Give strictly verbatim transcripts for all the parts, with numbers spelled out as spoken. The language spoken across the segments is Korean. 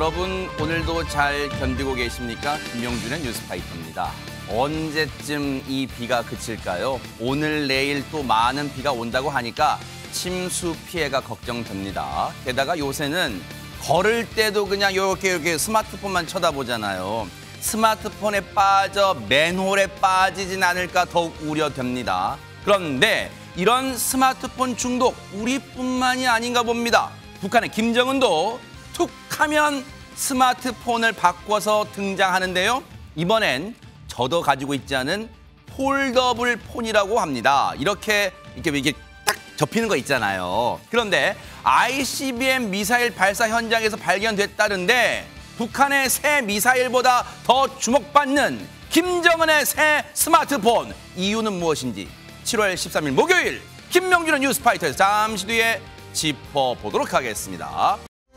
여러분 오늘도 잘 견디고 계십니까? 김명준의 뉴스파이터입니다. 언제쯤 이 비가 그칠까요? 오늘 내일 또 많은 비가 온다고 하니까 침수 피해가 걱정됩니다. 게다가 요새는 걸을 때도 그냥 이렇게 이렇게 스마트폰만 쳐다보잖아요. 스마트폰에 빠져 맨홀에 빠지진 않을까 더욱 우려됩니다. 그런데 이런 스마트폰 중독 우리뿐만이 아닌가 봅니다. 북한의 김정은도 툭 하면 스마트폰을 바꿔서 등장하는데요. 이번엔 저도 가지고 있지 않은 폴더블 폰이라고 합니다. 이렇게 이렇게 이게 딱 접히는 거 있잖아요. 그런데 아이씨비엠 미사일 발사 현장에서 발견됐다는데 북한의 새 미사일보다 더 주목받는 김정은의 새 스마트폰 이유는 무엇인지 칠월 십삼일 목요일 김명준의 뉴스파이터에서 잠시 뒤에 짚어보도록 하겠습니다.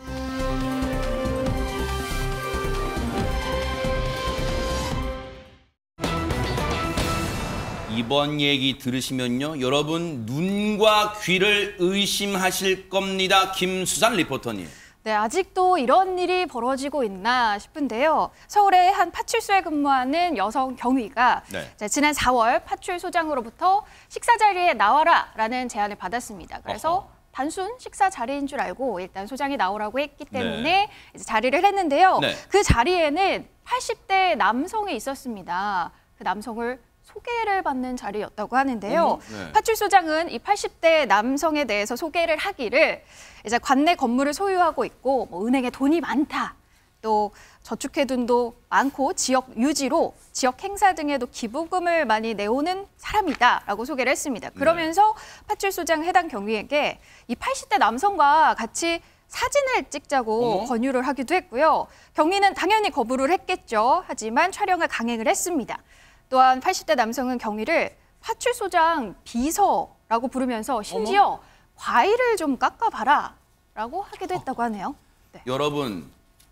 이번 얘기 들으시면요, 여러분 눈과 귀를 의심하실 겁니다. 김수산 리포터님. 네, 아직도 이런 일이 벌어지고 있나 싶은데요. 서울의 한 파출소에 근무하는 여성 경위가 네. 지난 사월 파출소장으로부터 식사 자리에 나와라라는 제안을 받았습니다. 그래서 어허. 단순 식사 자리인 줄 알고 일단 소장이 나오라고 했기 때문에 네. 이제 자리를 했는데요. 네. 그 자리에는 팔십 대 남성이 있었습니다. 그 남성을 소개를 받는 자리였다고 하는데요. 음, 네. 파출소장은 이 팔십 대 남성에 대해서 소개를 하기를 이제 관내 건물을 소유하고 있고 뭐 은행에 돈이 많다. 또 저축해둔도 많고 지역 유지로 지역 행사 등에도 기부금을 많이 내오는 사람이다라고 소개를 했습니다. 그러면서 네. 파출소장 해당 경위에게 이 팔십 대 남성과 같이 사진을 찍자고 어머? 권유를 하기도 했고요. 경위는 당연히 거부를 했겠죠. 하지만 촬영을 강행을 했습니다. 또한 팔십 대 남성은 경위를 파출소장 비서라고 부르면서 심지어 어머? 과일을 좀 깎아봐라 라고 하기도 했다고 하네요. 네. 여러분,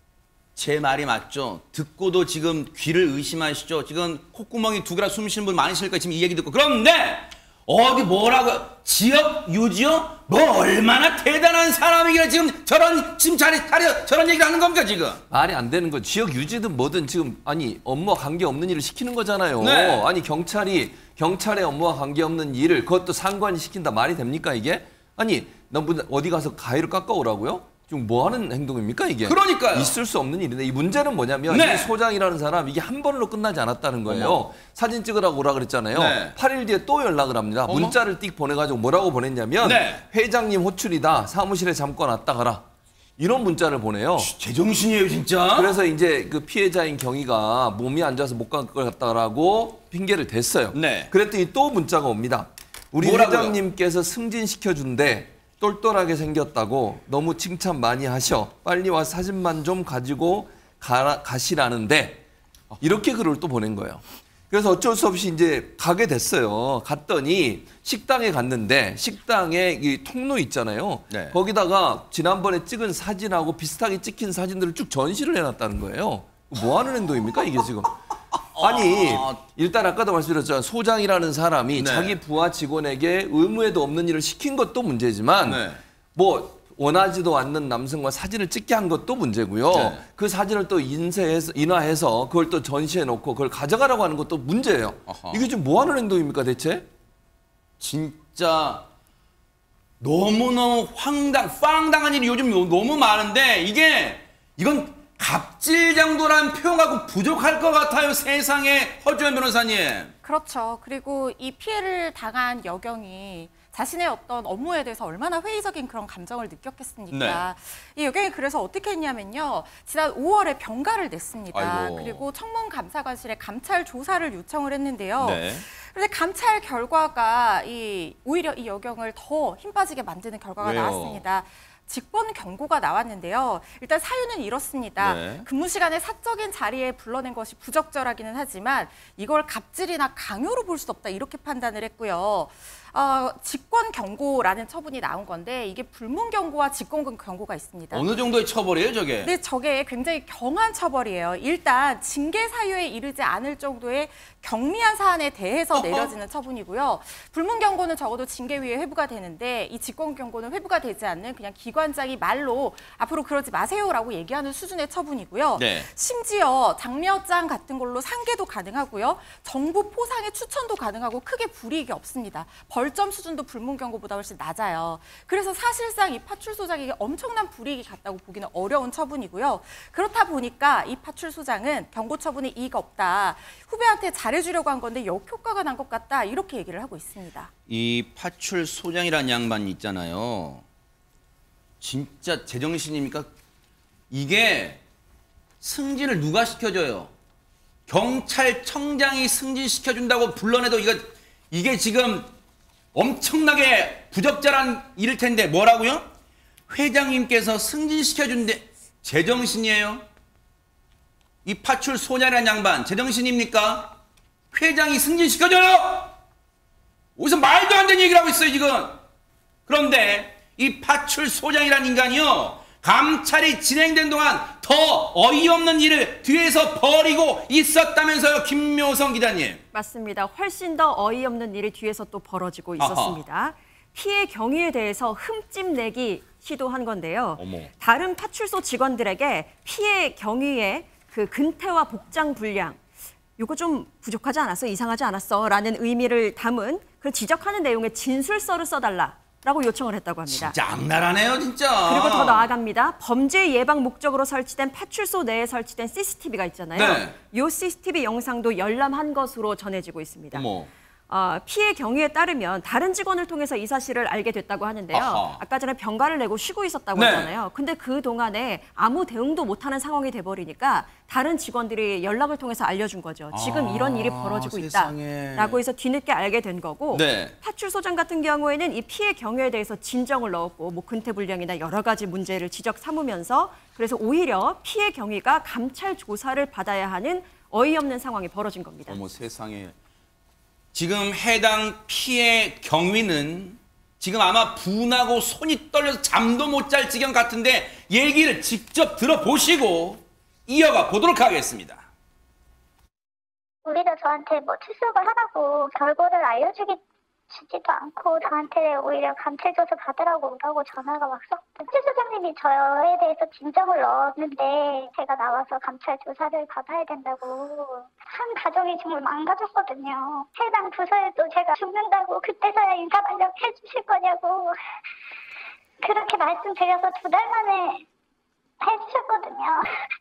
제 말이 맞죠? 듣고도 지금 귀를 의심하시죠? 지금 콧구멍이 두 개라 숨 쉬는 분 많으실 거예요. 지금 이 얘기 듣고. 그런데 어디 뭐라고 지역 유지요? 뭐 얼마나 대단한 사람이길래 지금 저런 지금 자리 자리 저런 얘기를 하는 겁니까 지금? 말이 안 되는 거. 지역 유지든 뭐든 지금 아니 업무와 관계 없는 일을 시키는 거잖아요. 네. 아니 경찰이 경찰의 업무와 관계 없는 일을 그것도 상관이 시킨다 말이 됩니까 이게? 아니 나 어디 가서 가위를 깎아오라고요? 지금 뭐 하는 행동입니까 이게? 그러니까요. 있을 수 없는 일인데 이 문제는 뭐냐면 네. 이 소장이라는 사람 이게 한 번으로 끝나지 않았다는 거예요. 어머. 사진 찍으라고 오라 그랬잖아요. 네. 팔 일 뒤에 또 연락을 합니다. 어머. 문자를 띡 보내가지고 뭐라고 보냈냐면 네. 회장님 호출이다. 사무실에 잠깐 왔다 가라. 이런 문자를 보내요. 제정신이에요 진짜. 그래서 이제 그 피해자인 경위가 몸이 안 좋아서 못 갈 걸 갔다라고 핑계를 댔어요. 네. 그랬더니 또 문자가 옵니다. 우리 뭐라고요? 회장님께서 승진시켜준대. 똘똘하게 생겼다고 너무 칭찬 많이 하셔. 빨리 와서 사진만 좀 가지고 가, 가시라는데 이렇게 글을 또 보낸 거예요. 그래서 어쩔 수 없이 이제 가게 됐어요. 갔더니 식당에 갔는데 식당에 이 통로 있잖아요. 네. 거기다가 지난번에 찍은 사진하고 비슷하게 찍힌 사진들을 쭉 전시를 해놨다는 거예요. 뭐 하는 행동입니까 이게 지금? 아니 일단 아까도 말씀드렸지만 소장이라는 사람이 네. 자기 부하 직원에게 의무에도 없는 일을 시킨 것도 문제지만 네. 뭐 원하지도 않는 남성과 사진을 찍게 한 것도 문제고요. 네. 그 사진을 또 인쇄해서 인화해서 그걸 또 전시해 놓고 그걸 가져가라고 하는 것도 문제예요. 어허. 이게 지금 뭐 하는 행동입니까 대체? 진짜 너무너무 황당, 황당한 일이 요즘 너무 많은데 이게 이건 갑질 정도란 표현하고 부족할 것 같아요. 세상에. 허주연 변호사님. 그렇죠. 그리고 이 피해를 당한 여경이 자신의 어떤 업무에 대해서 얼마나 회의적인 그런 감정을 느꼈겠습니까? 네. 이 여경이 그래서 어떻게 했냐면요. 지난 오월에 병가를 냈습니다. 아이고. 그리고 청문감사관실에 감찰 조사를 요청을 했는데요. 네. 그런데 감찰 결과가 이 오히려 이 여경을 더 힘 빠지게 만드는 결과가 왜요? 나왔습니다. 직권 경고가 나왔는데요. 일단 사유는 이렇습니다. 네. 근무 시간에 사적인 자리에 불러낸 것이 부적절하기는 하지만 이걸 갑질이나 강요로 볼 수 없다 이렇게 판단을 했고요. 어, 직권 경고라는 처분이 나온 건데 이게 불문 경고와 직권 경고가 있습니다. 어느 정도의 처벌이에요, 저게? 네, 저게 굉장히 경한 처벌이에요. 일단 징계 사유에 이르지 않을 정도의 경미한 사안에 대해서 내려지는 처분이고요. 불문 경고는 적어도 징계위에 회부가 되는데 이 직권 경고는 회부가 되지 않는 그냥 기관장이 말로 앞으로 그러지 마세요라고 얘기하는 수준의 처분이고요. 네. 심지어 장려장 같은 걸로 상계도 가능하고요. 정부 포상의 추천도 가능하고 크게 불이익이 없습니다. 벌점 수준도 불문 경고보다 훨씬 낮아요. 그래서 사실상 이 파출소장에게 엄청난 불이익이 갔다고 보기는 어려운 처분이고요. 그렇다 보니까 이 파출소장은 경고 처분에 이의가 없다. 후배한테 잘해주려고 한 건데 역효과가 난 것 같다. 이렇게 얘기를 하고 있습니다. 이 파출소장이라는 양반이 있잖아요. 진짜 제정신입니까? 이게 승진을 누가 시켜줘요? 경찰청장이 승진시켜준다고 불러내도 이거, 이게 지금 엄청나게 부적절한 일일 텐데 뭐라고요? 회장님께서 승진시켜준대. 제정신이에요? 이 파출소장이라는 양반 제정신입니까? 회장이 승진시켜줘요? 어디서 말도 안 되는 얘기를 하고 있어요 지금. 그런데 이 파출소장이라는 인간이요, 감찰이 진행된 동안 더 어이없는 일을 뒤에서 벌이고 있었다면서요, 김묘성 기자님. 맞습니다. 훨씬 더 어이없는 일이 뒤에서 또 벌어지고 있었습니다. 아하. 피해 경위에 대해서 흠집 내기 시도한 건데요. 어머. 다른 파출소 직원들에게 피해 경위에 그 근태와 복장 분량, 이거 좀 부족하지 않았어? 이상하지 않았어? 라는 의미를 담은 그런 지적하는 내용의 진술서를 써달라라고 요청을 했다고 합니다. 진짜 악랄하네요, 진짜. 그리고 더 나아갑니다. 범죄 예방 목적으로 설치된 파출소 내에 설치된 씨씨티비가 있잖아요. 네. 이 씨씨티비 영상도 열람한 것으로 전해지고 있습니다. 어머. 어, 피해 경위에 따르면 다른 직원을 통해서 이 사실을 알게 됐다고 하는데요. 아하. 아까 전에 병가를 내고 쉬고 있었다고 네. 하잖아요. 근데 그동안에 아무 대응도 못하는 상황이 돼버리니까 다른 직원들이 연락을 통해서 알려준 거죠. 지금 아, 이런 일이 벌어지고 세상에. 있다라고 해서 뒤늦게 알게 된 거고 네. 파출소장 같은 경우에는 이 피해 경위에 대해서 진정을 넣었고 뭐 근태불량이나 여러 가지 문제를 지적 삼으면서 그래서 오히려 피해 경위가 감찰 조사를 받아야 하는 어이없는 상황이 벌어진 겁니다. 어머 세상에. 지금 해당 피해 경위는 지금 아마 분하고 손이 떨려서 잠도 못 잘 지경 같은데 얘기를 직접 들어보시고 이어가 보도록 하겠습니다. 우리도 저한테 뭐 출석을 하라고 결과를 알려주기 주지도 않고 저한테 오히려 감찰조사 받으라고 오라고 전화가 왔었고 파출소장님이 저에 대해서 진정을 넣었는데 제가 나와서 감찰조사를 받아야 된다고 한 가정이 정말 망가졌거든요. 해당 부서에도 제가 죽는다고 그때서야 인사발령 해주실 거냐고 그렇게 말씀드려서 두 달 만에 해주셨거든요.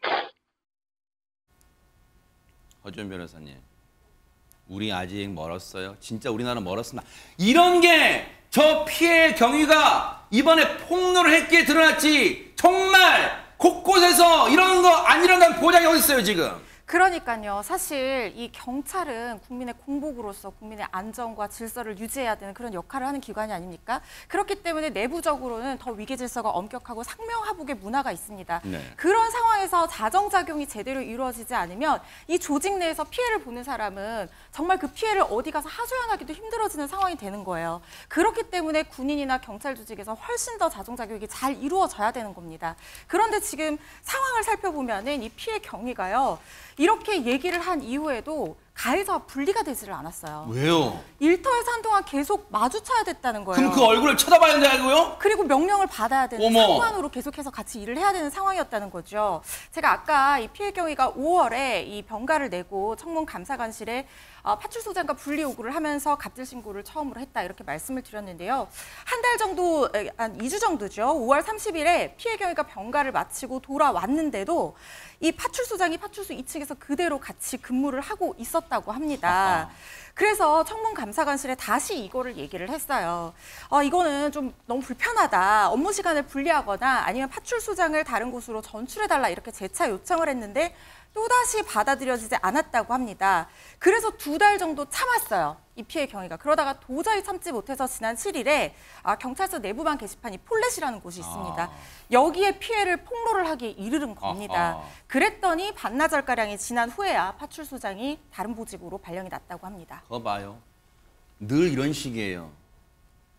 허준 변호사님. 우리 아직 멀었어요. 진짜 우리나라는 멀었습니다. 이런 게 저 피해 경위가 이번에 폭로를 했기에 드러났지 정말 곳곳에서 이런 거 안 일어난다는 보장이 어디 있어요 지금. 그러니까요. 사실 이 경찰은 국민의 공복으로서 국민의 안전과 질서를 유지해야 되는 그런 역할을 하는 기관이 아닙니까? 그렇기 때문에 내부적으로는 더 위계 질서가 엄격하고 상명하복의 문화가 있습니다. 네. 그런 상황에서 자정작용이 제대로 이루어지지 않으면 이 조직 내에서 피해를 보는 사람은 정말 그 피해를 어디 가서 하소연하기도 힘들어지는 상황이 되는 거예요. 그렇기 때문에 군인이나 경찰 조직에서 훨씬 더 자정작용이 잘 이루어져야 되는 겁니다. 그런데 지금 상황을 살펴보면은 이 피해 경위가요. 이렇게 얘기를 한 이후에도 가해자와 분리가 되지를 않았어요. 왜요? 일터에서 한동안 계속 마주쳐야 됐다는 거예요. 그럼 그 얼굴을 쳐다봐야 된다고요? 그리고 명령을 받아야 되는 어머. 상관으로 계속해서 같이 일을 해야 되는 상황이었다는 거죠. 제가 아까 이 피해 경위가 오월에 이 병가를 내고 청문 감사관실에 어, 파출소장과 분리 요구를 하면서 갑질 신고를 처음으로 했다 이렇게 말씀을 드렸는데요. 한 달 정도, 한 이 주 정도죠. 오월 삼십일에 피해 경위가 병가를 마치고 돌아왔는데도 이 파출소장이 파출소 이 층에서 그대로 같이 근무를 하고 있었다고 합니다. 아하. 그래서 청문감사관실에 다시 이거를 얘기를 했어요. 어, 이거는 좀 너무 불편하다. 업무 시간을 분리하거나 아니면 파출소장을 다른 곳으로 전출해달라 이렇게 재차 요청을 했는데 또다시 받아들여지지 않았다고 합니다. 그래서 두 달 정도 참았어요. 이 피해 경위가. 그러다가 도저히 참지 못해서 지난 칠 일에 아, 경찰서 내부반 게시판이 폴렛이라는 곳이 있습니다. 아. 여기에 피해를 폭로를 하기에 이르른 겁니다. 아하. 그랬더니 반나절가량이 지난 후에야 파출소장이 다른 보직으로 발령이 났다고 합니다. 그거 봐요. 늘 이런 식이에요.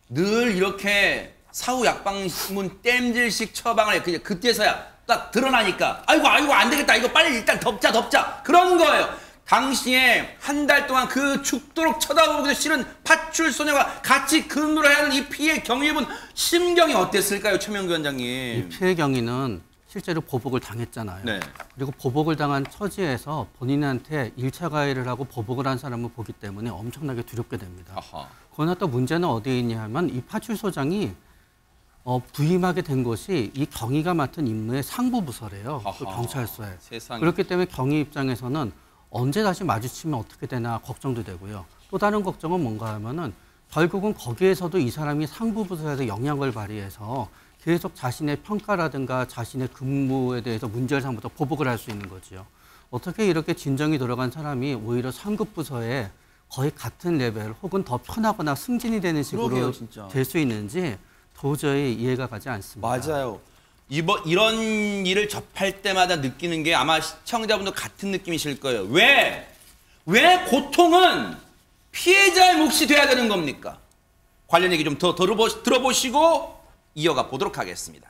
늘 이렇게 사후 약방문 땜질식 처방을 해. 그냥 그때서야 딱 드러나니까 아이고 아이고 안 되겠다. 이거 빨리 일단 덮자 덮자. 그런 거예요. 당시에 한 달 동안 그 죽도록 쳐다보기도 싫은 파출소녀가 같이 근무를 해야 하는 이 피해 경위분 심경이 어땠을까요, 최명규 원장님? 이 피해 경위는 실제로 보복을 당했잖아요. 네. 그리고 보복을 당한 처지에서 본인한테 일 차 가해를 하고 보복을 한 사람을 보기 때문에 엄청나게 두렵게 됩니다. 아하. 그러나 또 문제는 어디에 있냐 하면 이 파출소장이 어, 부임하게 된 곳이 이 경위가 맡은 임무의 상부 부서래요. 그 경찰서에. 세상에. 그렇기 때문에 경위 입장에서는 언제 다시 마주치면 어떻게 되나 걱정도 되고요. 또 다른 걱정은 뭔가 하면은 결국은 거기에서도 이 사람이 상부 부서에서 영향을 발휘해서 계속 자신의 평가라든가 자신의 근무에 대해서 문제를삼부터 보복을 할 수 있는 거죠. 어떻게 이렇게 진정이 들어간 사람이 오히려 상급 부서에 거의 같은 레벨 혹은 더 편하거나 승진이 되는 식으로 될 수 있는지 도저히 이해가 가지 않습니다. 맞아요. 이번 이런 일을 접할 때마다 느끼는 게 아마 시청자분도 같은 느낌이실 거예요. 왜? 왜 고통은 피해자의 몫이 돼야 되는 겁니까? 관련 얘기 좀 더 들어보시고 이어가 보도록 하겠습니다.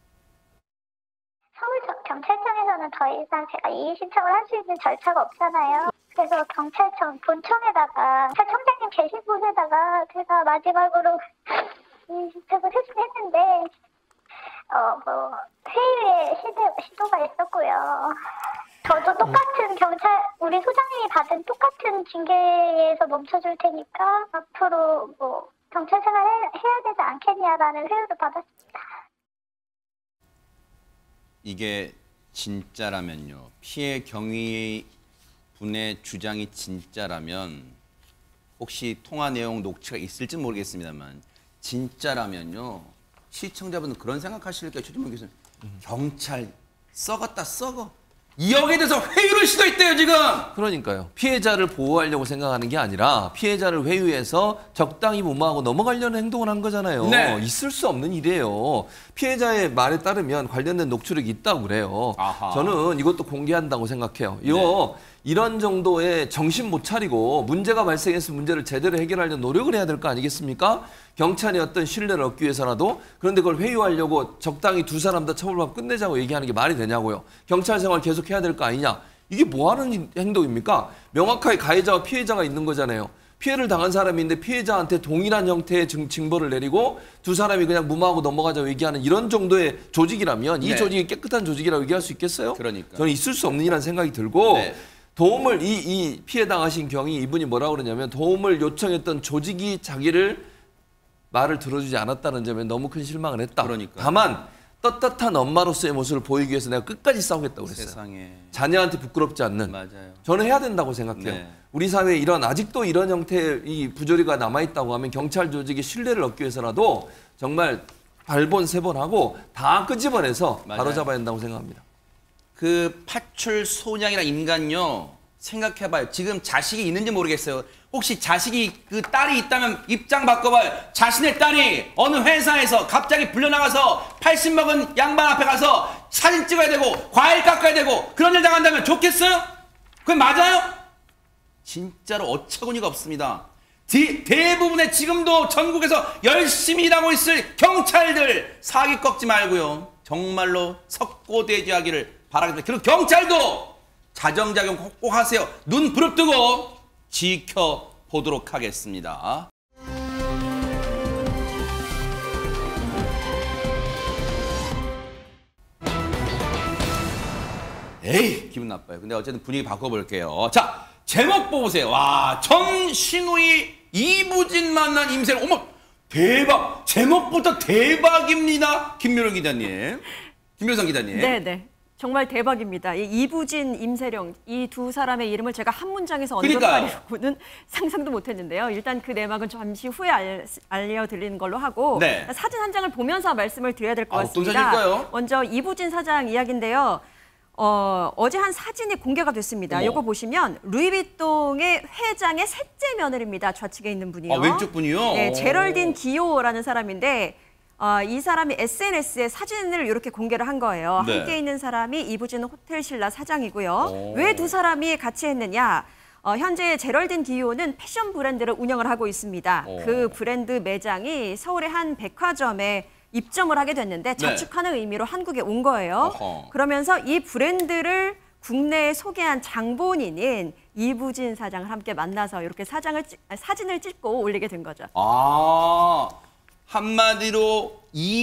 서울 경찰청에서는 더 이상 제가 이의 신청을 할 수 있는 절차가 없잖아요. 그래서 경찰청 본청에다가 경찰청장님 계신 곳에다가 제가 마지막으로 이의 신청을 했는데 어, 뭐, 회의에 시도, 시도가 있었고요. 저도 똑같은 경찰, 우리 소장님이 받은 똑같은 징계에서 멈춰줄 테니까 앞으로 뭐, 경찰 생활 해, 해야 되지 않겠냐라는 회의를 받았습니다. 이게 진짜라면요. 피해 경위 분의 주장이 진짜라면 혹시 통화 내용 녹취가 있을지 모르겠습니다만 진짜라면요. 시청자분은 그런 생각하실 거예요. 최준범 교수님. 음. 경찰 썩었다 썩어. 여기에 대해서 회유를 시도했대요 지금. 그러니까요. 피해자를 보호하려고 생각하는 게 아니라 피해자를 회유해서 적당히 무마하고 넘어가려는 행동을 한 거잖아요. 네. 있을 수 없는 일이에요. 피해자의 말에 따르면 관련된 녹취록이 있다고 그래요. 아하. 저는 이것도 공개한다고 생각해요. 이거 네. 이런 정도의 정신 못 차리고 문제가 발생해서 문제를 제대로 해결하려는 노력을 해야 될 거 아니겠습니까? 경찰이 어떤 신뢰를 얻기 위해서라도. 그런데 그걸 회유하려고 적당히 두 사람 다 처벌받고 끝내자고 얘기하는 게 말이 되냐고요. 경찰 생활 계속 해야 될 거 아니냐. 이게 뭐 하는 행동입니까? 명확하게 가해자와 피해자가 있는 거잖아요. 피해를 당한 사람인데 피해자한테 동일한 형태의 증, 징벌을 내리고 두 사람이 그냥 무마하고 넘어가자고 얘기하는 이런 정도의 조직이라면 네. 이 조직이 깨끗한 조직이라고 얘기할 수 있겠어요? 그러니까. 저는 있을 수 없는 일이라는 생각이 들고 네. 도움을 이, 이 피해 당하신 경위 이분이 뭐라고 그러냐면 도움을 요청했던 조직이 자기를 말을 들어주지 않았다는 점에 너무 큰 실망을 했다. 그러니까. 다만 떳떳한 엄마로서의 모습을 보이기 위해서 내가 끝까지 싸우겠다고 그랬어요. 세상에. 자녀한테 부끄럽지 않는. 맞아요. 저는 해야 된다고 생각해요. 네. 우리 사회에 이런 아직도 이런 형태의 이 부조리가 남아있다고 하면 경찰 조직의 신뢰를 얻기 위해서라도 정말 발본 세 번 하고 다 끄집어내서 바로잡아야 된다고 생각합니다. 그 파출 소장이나 인간요. 생각해봐요. 지금 자식이 있는지 모르겠어요. 혹시 자식이 그 딸이 있다면 입장 바꿔봐요. 자신의 딸이 어느 회사에서 갑자기 불려나가서 팔십 먹은 양반 앞에 가서 사진 찍어야 되고 과일 깎아야 되고 그런 일 당한다면 좋겠어요? 그게 맞아요? 진짜로 어처구니가 없습니다. 디, 대부분의 지금도 전국에서 열심히 일하고 있을 경찰들 사기 꺾지 말고요. 정말로 석고대죄하기를 바라겠습니다. 그리고 경찰도 자정작용 꼭 하세요. 눈 부릅뜨고 지켜보도록 하겠습니다. 에이, 기분 나빠요. 근데 어쨌든 분위기 바꿔볼게요. 자, 제목 보세요. 와, 전신우이 이부진 만난 임세롱. 어머, 대박. 제목부터 대박입니다. 김묘령 기자님. 김묘성 기자님. 네네. 정말 대박입니다. 이 이부진, 임세령 이 두 사람의 이름을 제가 한 문장에서 언급하려고는 상상도 못했는데요. 일단 그 내막은 잠시 후에 알, 알려드리는 걸로 하고 네. 사진 한 장을 보면서 말씀을 드려야 될 것 같습니다. 아, 먼저 이부진 사장 이야기인데요. 어, 어제 한 사진이 공개가 됐습니다. 이거 보시면 루이비통의 회장의 셋째 며느리입니다. 좌측에 있는 분이요. 아, 왼쪽 분이요? 네, 제럴딘 기오라는 사람인데 어, 이 사람이 에스엔에스에 사진을 이렇게 공개를 한 거예요. 네. 함께 있는 사람이 이부진 호텔 신라 사장이고요. 왜 두 사람이 같이 했느냐? 어, 현재 제럴딘 디오는 패션 브랜드를 운영을 하고 있습니다. 오. 그 브랜드 매장이 서울의 한 백화점에 입점을 하게 됐는데 자축하는 네. 의미로 한국에 온 거예요. 어허. 그러면서 이 브랜드를 국내에 소개한 장본인인 이부진 사장을 함께 만나서 이렇게 사장을 찍, 사진을 찍고 올리게 된 거죠. 아, 한마디로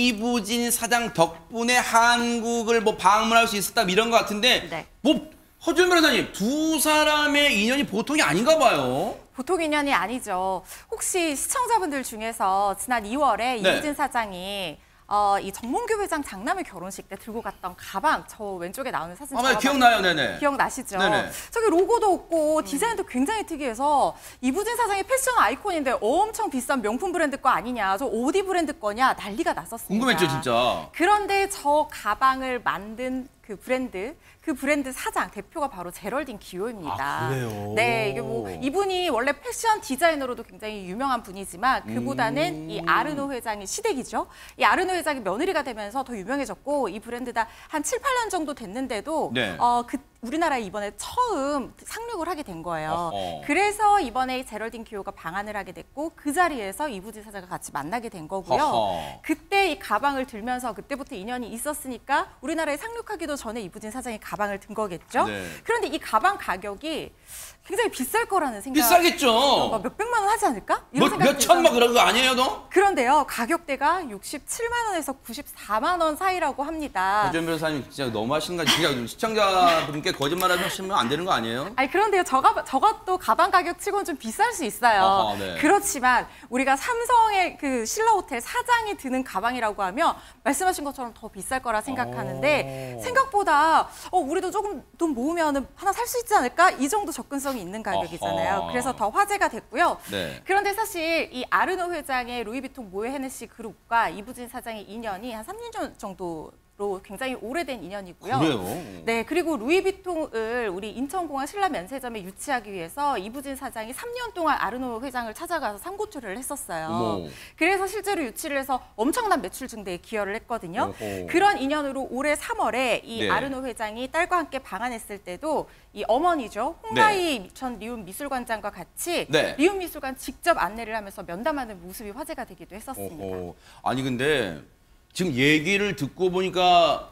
이부진 사장 덕분에 한국을 뭐 방문할 수 있었다 이런 것 같은데 네. 뭐 허준 변호사님 두 사람의 인연이 보통이 아닌가 봐요. 보통 인연이 아니죠. 혹시 시청자분들 중에서 지난 이월에 네. 이부진 사장이 어, 이 정몽규 회장 장남의 결혼식 때 들고 갔던 가방, 저 왼쪽에 나오는 사진. 아, 기억나요, 네네. 기억나시죠? 네네. 저기 로고도 없고 디자인도 굉장히 특이해서 이부진 사장이 패션 아이콘인데 엄청 비싼 명품 브랜드 거 아니냐, 저 어디 브랜드 거냐 난리가 났었습니다. 궁금했죠, 진짜. 그런데 저 가방을 만든 그 브랜드, 그 브랜드 사장, 대표가 바로 제럴딘 기호입니다. 아, 그래요? 네, 이게 뭐 이분이 원래 패션 디자이너로도 굉장히 유명한 분이지만 그보다는 음... 이 아르노 회장의 시댁이죠. 이 아르노 회장이 며느리가 되면서 더 유명해졌고 이 브랜드가 한 칠, 팔 년 정도 됐는데도 네. 어, 그 우리나라에 이번에 처음 상륙을 하게 된 거예요. 어허. 그래서 이번에 제럴딘 기호가 방한을 하게 됐고 그 자리에서 이부진 사장과 같이 만나게 된 거고요. 어허. 그때 이 가방을 들면서 그때부터 인연이 있었으니까 우리나라에 상륙하기도 전에 이부진 사장이 가방을 든 거겠죠. 네. 그런데 이 가방 가격이 굉장히 비쌀 거라는 생각. 비싸겠죠. 몇 백만 원 하지 않을까? 뭐, 몇 천만 그런 거 아니에요, 너? 그런데요, 가격대가 육십칠만 원에서 구십사만 원 사이라고 합니다. 허준 변호사님 진짜 너무 하시는 거 아니에요? 그냥 시청자분께 거짓말 하시면 안 되는 거 아니에요? 아니 그런데요, 저가, 저것도 가방 가격 치고는 좀 비쌀 수 있어요. 어허, 네. 그렇지만 우리가 삼성의 그 신라호텔 사장이 드는 가방이라고 하면 말씀하신 것처럼 더 비쌀 거라 생각하는데 오. 생각보다 어, 우리도 조금 돈 모으면 하나 살 수 있지 않을까? 이 정도 접근성 있는 가격이잖아요. 어허. 그래서 더 화제가 됐고요. 네. 그런데 사실 이 아르노 회장의 루이비통 모에 헤네시 그룹과 이부진 사장의 인연이 한 삼 년 정도 로 굉장히 오래된 인연이고요. 그래요? 네, 그리고 루이비통을 우리 인천공항 신라 면세점에 유치하기 위해서 이부진 사장이 삼 년 동안 아르노 회장을 찾아가서 상고초를 했었어요. 어머. 그래서 실제로 유치를 해서 엄청난 매출 증대에 기여를 했거든요. 어허. 그런 인연으로 올해 삼월에 이 네. 아르노 회장이 딸과 함께 방한했을 때도 이 어머니죠. 홍가희 네. 전 리움 미술관장과 같이 네. 리움 미술관 직접 안내를 하면서 면담하는 모습이 화제가 되기도 했었습니다. 어허. 아니 근데 지금 얘기를 듣고 보니까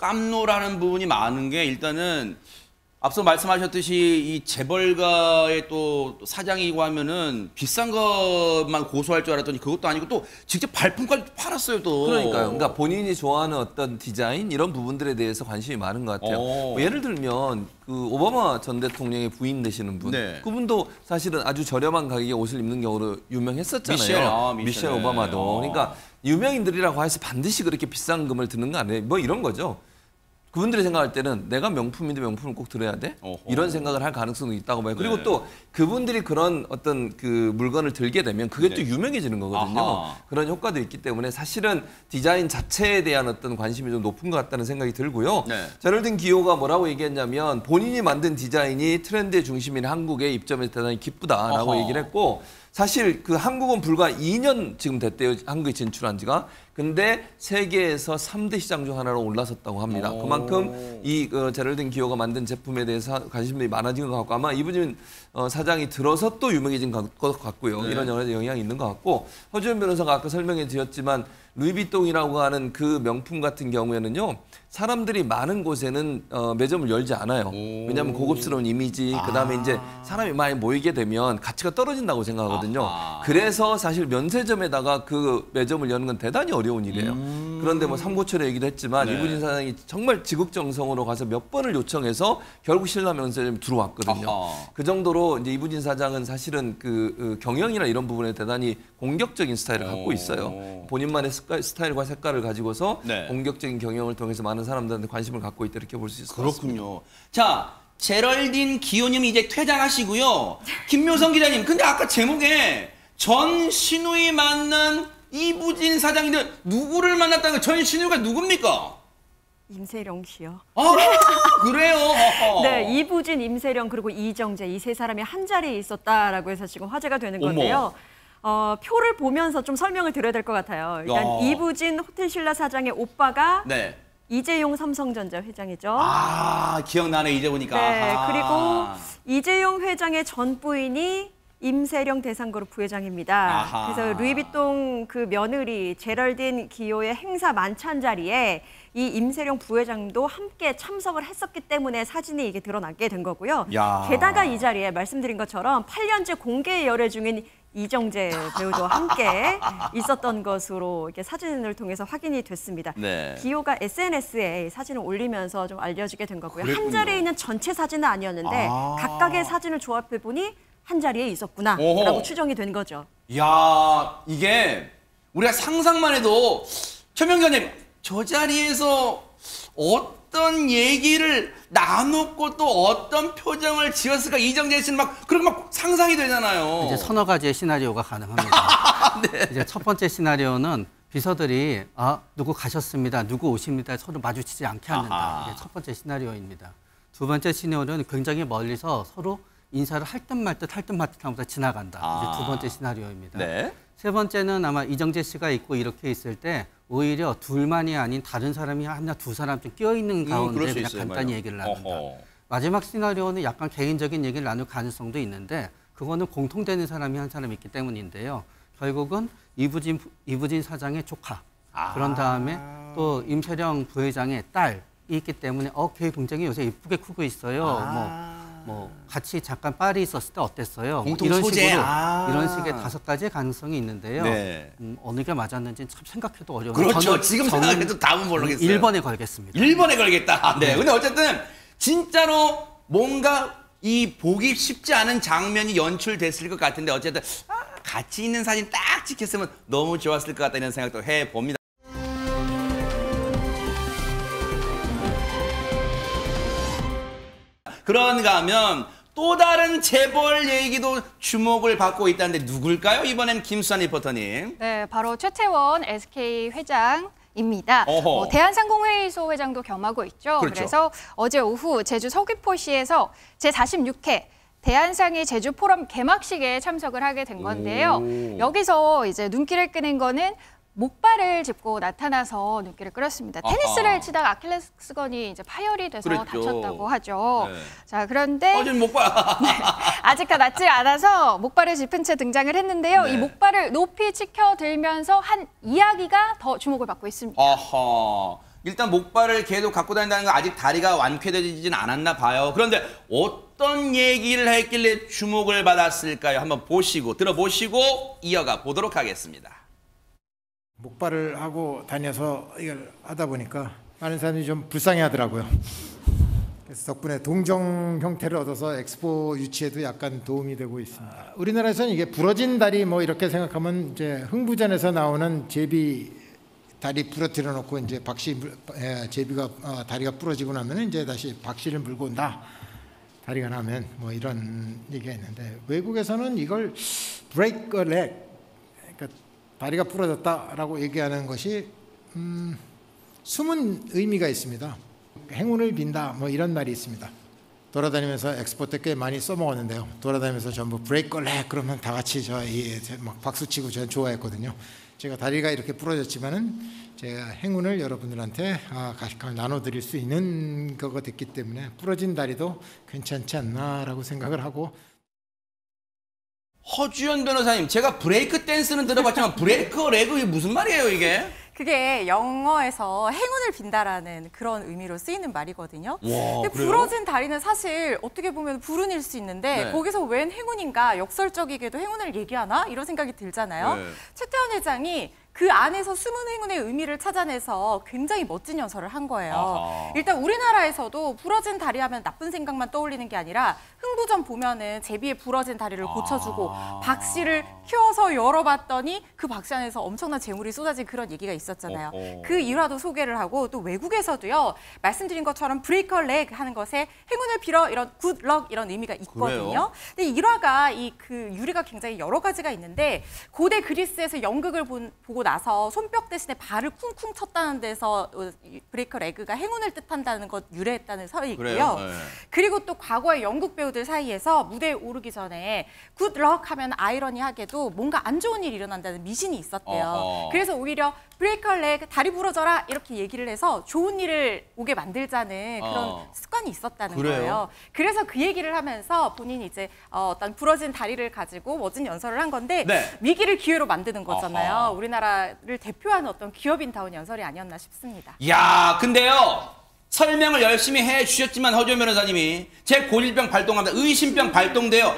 깜놀하는 부분이 많은 게 일단은 앞서 말씀하셨듯이 이 재벌가의 또 사장이고 하면은 비싼 것만 고소할 줄 알았더니 그것도 아니고 또 직접 발품까지 팔았어요 또. 그러니까요. 그러니까 본인이 좋아하는 어떤 디자인 이런 부분들에 대해서 관심이 많은 것 같아요. 뭐 예를 들면 그 오바마 전 대통령의 부인 되시는 분, 네. 그분도 사실은 아주 저렴한 가격에 옷을 입는 경우로 유명했었잖아요. 미셸, 아, 미셸. 미셸 오바마도. 그러니까 유명인들이라고 해서 반드시 그렇게 비싼 금을 드는 거 아니에요. 뭐 이런 거죠. 그분들이 생각할 때는 내가 명품인데 명품을 꼭 들어야 돼? 어허. 이런 생각을 할 가능성도 있다고 봐요. 그리고 네. 또 그분들이 그런 어떤 그 물건을 들게 되면 그게 네. 또 유명해지는 거거든요. 아하. 그런 효과도 있기 때문에 사실은 디자인 자체에 대한 어떤 관심이 좀 높은 것 같다는 생각이 들고요. 네. 제럴딘 기호가 뭐라고 얘기했냐면 본인이 만든 디자인이 트렌드의 중심인 한국에 입점해서 대단히 기쁘다라고 어허. 얘기를 했고 사실 그 한국은 불과 이 년 지금 됐대요. 한국에 진출한 지가. 근데 세계에서 삼 대 시장 중 하나로 올라섰다고 합니다. 오. 그만큼 이 어, 제럴딘 기호가 만든 제품에 대해서 관심이 많아진 것 같고 아마 이부진 어, 사장이 들어서 또 유명해진 것 같고요. 네. 이런 여러 영향이 있는 것 같고 허주연 변호사가 아까 설명해 드렸지만 루이비통이라고 하는 그 명품 같은 경우에는요. 사람들이 많은 곳에는 어, 매점을 열지 않아요. 오. 왜냐하면 고급스러운 이미지, 아. 그다음에 이제 사람이 많이 모이게 되면 가치가 떨어진다고 생각하거든요. 아하. 그래서 사실 면세점에다가 그 매점을 여는 건 대단히 어려운 일이에요. 음. 그런데 뭐 삼고초래 얘기도 했지만 네. 이부진 사장이 정말 지극정성으로 가서 몇 번을 요청해서 결국 신라 면세점에 들어왔거든요. 아하. 그 정도로 이제 이부진 사장은 사실은 그, 그 경영이나 이런 부분에 대단히 공격적인 스타일을 오. 갖고 있어요. 본인만의 스타일과 색깔을 가지고서 네. 공격적인 경영을 통해서 많은 사람들한테 관심을 갖고 있다 이렇게 볼 수 있을 것 같습니다. 그렇군요. 자, 제럴딘 기호님 이제 퇴장하시고요. 김묘성 기자님, 근데 아까 제목에 전 신우이 만난 이부진 사장인데 누구를 만났다는 거 전 신우이가 누굽니까? 임세령 씨요. 아, 그래요? 네, 이부진, 임세령 그리고 이정재 이 세 사람이 한 자리에 있었다라고 해서 지금 화제가 되는 건데요. 어머. 어, 표를 보면서 좀 설명을 드려야 될 것 같아요. 일단 야. 이부진 호텔신라 사장의 오빠가 네. 이재용 삼성전자 회장이죠. 아, 기억나네, 이제 보니까. 네, 아하. 그리고 이재용 회장의 전 부인이 임세령 대상그룹 부회장입니다. 아하. 그래서 루이비통 그 며느리 제럴딘 기호의 행사 만찬 자리에 이 임세령 부회장도 함께 참석을 했었기 때문에 사진이 이게 드러나게 된 거고요. 야. 게다가 이 자리에 말씀드린 것처럼 팔 년째 공개 열애 중인 이정재 배우도 함께 있었던 것으로 이렇게 사진을 통해서 확인이 됐습니다. 네. 기호가 에스엔에스에 사진을 올리면서 좀 알려지게 된 거고요. 그랬군요. 한 자리에 있는 전체 사진은 아니었는데 아. 각각의 사진을 조합해 보니 한 자리에 있었구나라고 추정이 된 거죠. 야, 이게 우리가 상상만 해도 최명자님 저 자리에서 어떤 얘기를 나눴고 또 어떤 표정을 지었을까 이정재 씨는 막 그런 막 상상이 되잖아요. 이제 서너 가지의 시나리오가 가능합니다. 네. 이제 첫 번째 시나리오는 비서들이 아 누구 가셨습니다, 누구 오십니다 서로 마주치지 않게 하는다. 이게 첫 번째 시나리오입니다. 두 번째 시나리오는 굉장히 멀리서 서로 인사를 할 듯 말 듯 할 듯 말 듯 하면서 지나간다. 아. 이제 두 번째 시나리오입니다. 네. 세 번째는 아마 이정재 씨가 있고 이렇게 있을 때 오히려 둘만이 아닌 다른 사람이 하나 두 사람 좀 끼어있는 가운데 음, 그냥 있어요, 간단히 말이야. 얘기를 나눈다. 어허. 마지막 시나리오는 약간 개인적인 얘기를 나눌 가능성도 있는데 그거는 공통되는 사람이 한 사람이 있기 때문인데요. 결국은 이부진, 이부진 사장의 조카. 아. 그런 다음에 또 임세령 부회장의 딸이 있기 때문에 어, 걔 굉장히 요새 이쁘게 크고 있어요. 아. 뭐. 뭐 같이 잠깐 파리 있었을 때 어땠어요? 공통 이런 소재. 식으로 아. 이런 식의 다섯 가지의 가능성이 있는데요. 네. 음, 어느 게 맞았는지 참 생각해도 어려워요. 그렇죠. 저는, 지금 생각해도 답은 모르겠어요. 일 번에 걸겠습니다. 일 번에 걸겠다. 네. 네. 근데 어쨌든 진짜로 뭔가 이 보기 쉽지 않은 장면이 연출됐을 것 같은데 어쨌든 아, 같이 있는 사진 딱 찍혔으면 너무 좋았을 것 같다 이런 생각도 해봅니다. 그런가 하면 또 다른 재벌 얘기도 주목을 받고 있다는데 누굴까요? 이번엔 김수환 리포터님. 네, 바로 최태원 에스케이 회장입니다. 어, 대한상공회의소 회장도 겸하고 있죠. 그렇죠. 그래서 어제 오후 제주 서귀포시에서 제사십육 회 대한상의 제주 포럼 개막식에 참석을 하게 된 건데요. 오. 여기서 이제 눈길을 끄는 거는 목발을 짚고 나타나서 눈길을 끌었습니다. 아하. 테니스를 치다가 아킬레스건이 이제 파열이 돼서 그랬죠. 다쳤다고 하죠. 네. 자, 그런데 어진 목발. 네, 아직 다 낫지 않아서 목발을 짚은 채 등장을 했는데요. 네. 이 목발을 높이 치켜들면서 한 이야기가 더 주목을 받고 있습니다. 아하. 일단 목발을 계속 갖고 다닌다는 건 아직 다리가 완쾌되지는 않았나 봐요. 그런데 어떤 얘기를 했길래 주목을 받았을까요? 한번 보시고 들어보시고 이어가 보도록 하겠습니다. 목발을 하고 다녀서 이걸 하다 보니까 많은 사람들이 좀 불쌍해하더라고요. 그래서 덕분에 동정 형태를 얻어서 엑스포 유치에도 약간 도움이 되고 있습니다. 우리나라에서는 이게 부러진 다리 뭐 이렇게 생각하면 이제 흥부전에서 나오는 제비 다리 부러뜨려 놓고 이제 박씨 제비가 어, 다리가 부러지고 나면 이제 다시 박씨를 물고 온다. 다리가 나면 뭐 이런 얘기가 있는데 외국에서는 이걸 break a leg, 그러니까 다리가 부러졌다라고 얘기하는 것이 음, 숨은 의미가 있습니다. 행운을 빈다 뭐 이런 말이 있습니다. 돌아다니면서 엑스포 때 꽤 많이 써먹었는데요. 돌아다니면서 전부 브레이크 렉 그러면 다 같이 저 막 박수치고 저는 좋아했거든요. 제가 다리가 이렇게 부러졌지만은 제가 행운을 여러분들한테 아, 나눠드릴 수 있는 거가 됐기 때문에 부러진 다리도 괜찮지 않나라고 생각을 하고. 허주연 변호사님, 제가 브레이크 댄스는 들어봤지만 브레이크 레그 이게 무슨 말이에요, 이게? 그게 영어에서 행운을 빈다라는 그런 의미로 쓰이는 말이거든요. 와, 근데 그래요? 부러진 다리는 사실 어떻게 보면 불운일 수 있는데 네. 거기서 웬 행운인가, 역설적이게도 행운을 얘기하나 이런 생각이 들잖아요. 네. 최태원 회장이 그 안에서 숨은 행운의 의미를 찾아내서 굉장히 멋진 연설을 한 거예요. 아하. 일단 우리나라에서도 부러진 다리 하면 나쁜 생각만 떠올리는 게 아니라 흥부전 보면은 제비의 부러진 다리를 고쳐주고 아. 박씨를 키워서 열어봤더니 그 박씨 안에서 엄청난 재물이 쏟아진 그런 얘기가 있었잖아요. 어허. 그 일화도 소개를 하고 또 외국에서도요. 말씀드린 것처럼 브레이크 렉 하는 것에 행운을 빌어 이런 굿럭 이런 의미가 있거든요. 그래요? 근데 이 일화가 이 그 유래가 굉장히 여러 가지가 있는데 고대 그리스에서 연극을 본, 보고 나서 손뼉 대신에 발을 쿵쿵 쳤다는 데서 브레이크 레그가 행운을 뜻한다는 것 유래했다는 설이 있고요. 네. 그리고 또 과거에 연극 배우들 사이에서 무대에 오르기 전에 굿럭 하면 아이러니하게도 입장에서도 뭔가 안 좋은 일이 일어난다는 미신이 있었대요. 어허. 그래서 오히려 브레이크 렉, 다리 부러져라 이렇게 얘기를 해서 좋은 일을 오게 만들자는 그런 어. 습관이 있었다는 그래요? 거예요. 그래서 그 얘기를 하면서 본인이 이제 어, 어떤 부러진 다리를 가지고 멋진 연설을 한 건데 네. 위기를 기회로 만드는 거잖아요. 어허. 우리나라를 대표하는 어떤 기업인다운 연설이 아니었나 싶습니다. 야, 근데요. 설명을 열심히 해주셨지만 허준 변호사님이 제 고질병 발동합니다. 의심병 발동돼요.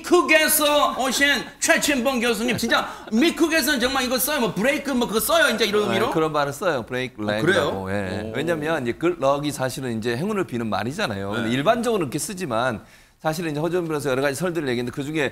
미국에서 오신 최춘봉 교수님 진짜 미국에서는 정말 이거 써요. 뭐 브레이크 뭐 그거 써요. 이제 이런 의미로. 네, 그런 말을 써요. 브레이크 아, 렉이라고. 그래요? 예. 왜냐면 이제 그 럭이 사실은 이제 행운을 비는 말이잖아요. 근데 네. 일반적으로 이렇게 쓰지만 사실은 이제 허준 변호사 여러 가지 설들을 얘기했는데 그 중에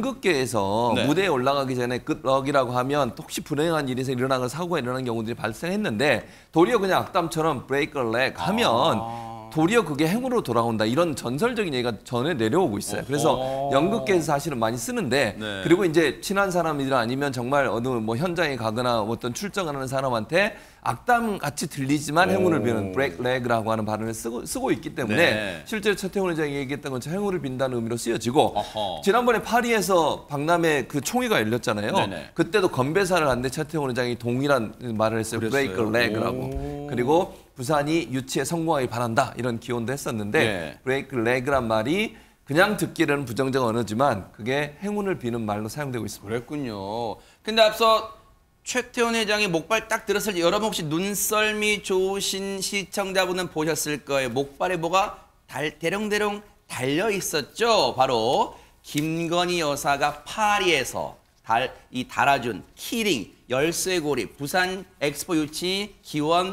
연극계에서 네. 무대에 올라가기 전에 굿럭이라고 하면 혹시 불행한 일에서 일어나는 사고가 일어나는 경우들이 발생했는데 도리어 그냥 악담처럼 브레이크 렉 하면 아. 도리어 그게 행운으로 돌아온다. 이런 전설적인 얘기가 전해 내려오고 있어요. 그래서 어허. 연극계에서 사실은 많이 쓰는데 네. 그리고 이제 친한 사람이나 아니면 정말 어느 뭐 현장에 가거나 어떤 출정을 하는 사람한테 악담 같이 들리지만 행운을 비는 브레이크 렉이라고 하는 발언을 쓰고, 쓰고 있기 때문에 네. 실제로 최태원 회장이 얘기했던 것처럼 행운을 빈다는 의미로 쓰여지고 어허. 지난번에 파리에서 박람회 그 총회가 열렸잖아요. 네네. 그때도 건배사를 하는데 최태원 회장이 동일한 말을 했어요. 그랬어요? 브레이크 렉이라고. 오. 그리고 부산이 유치에 성공하기 바란다 이런 기원도 했었는데 네. 브레이크 렉이란 말이 그냥 듣기에는 부정적 언어지만 그게 행운을 비는 말로 사용되고 있습니다. 그랬군요. 근데 앞서 최태원 회장이 목발 딱 들었을 때 여러분 혹시 눈썰미 좋으신 시청자분은 보셨을 거예요. 목발에 뭐가 달, 대롱대롱 달려 있었죠. 바로 김건희 여사가 파리에서 달, 이 달아준 키링, 열쇠고리, 부산 엑스포 유치 기원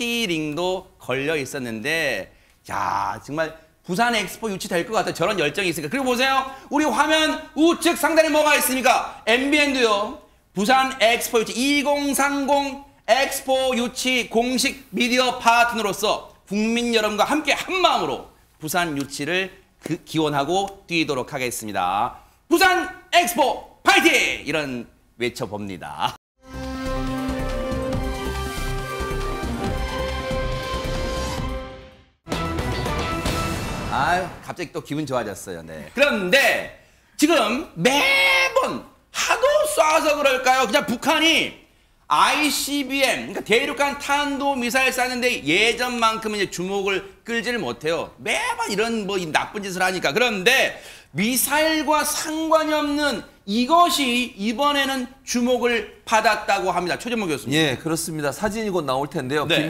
키링도 걸려 있었는데 야 정말 부산 엑스포 유치 될 것 같아요. 저런 열정이 있으니까. 그리고 보세요. 우리 화면 우측 상단에 뭐가 있습니까? 엠비엔도요. 부산 엑스포 유치 이천삼십 엑스포 유치 공식 미디어 파트너로서 국민 여러분과 함께 한 마음으로 부산 유치를 그 기원하고 뛰도록 하겠습니다. 부산 엑스포 파이팅! 이런 외쳐봅니다. 아유, 갑자기 또 기분 좋아졌어요. 네. 그런데 지금 매번 하도 쏴서 그럴까요? 그냥 북한이 아이씨비엠, 그러니까 대륙간 탄도미사일 쐈는데 예전만큼은 이제 주목을 끌지를 못해요. 매번 이런 뭐 나쁜 짓을 하니까. 그런데 미사일과 상관이 없는 이것이 이번에는 주목을 받았다고 합니다. 최전목 교수님. 예, 그렇습니다. 사진이 곧 나올 텐데요. 네.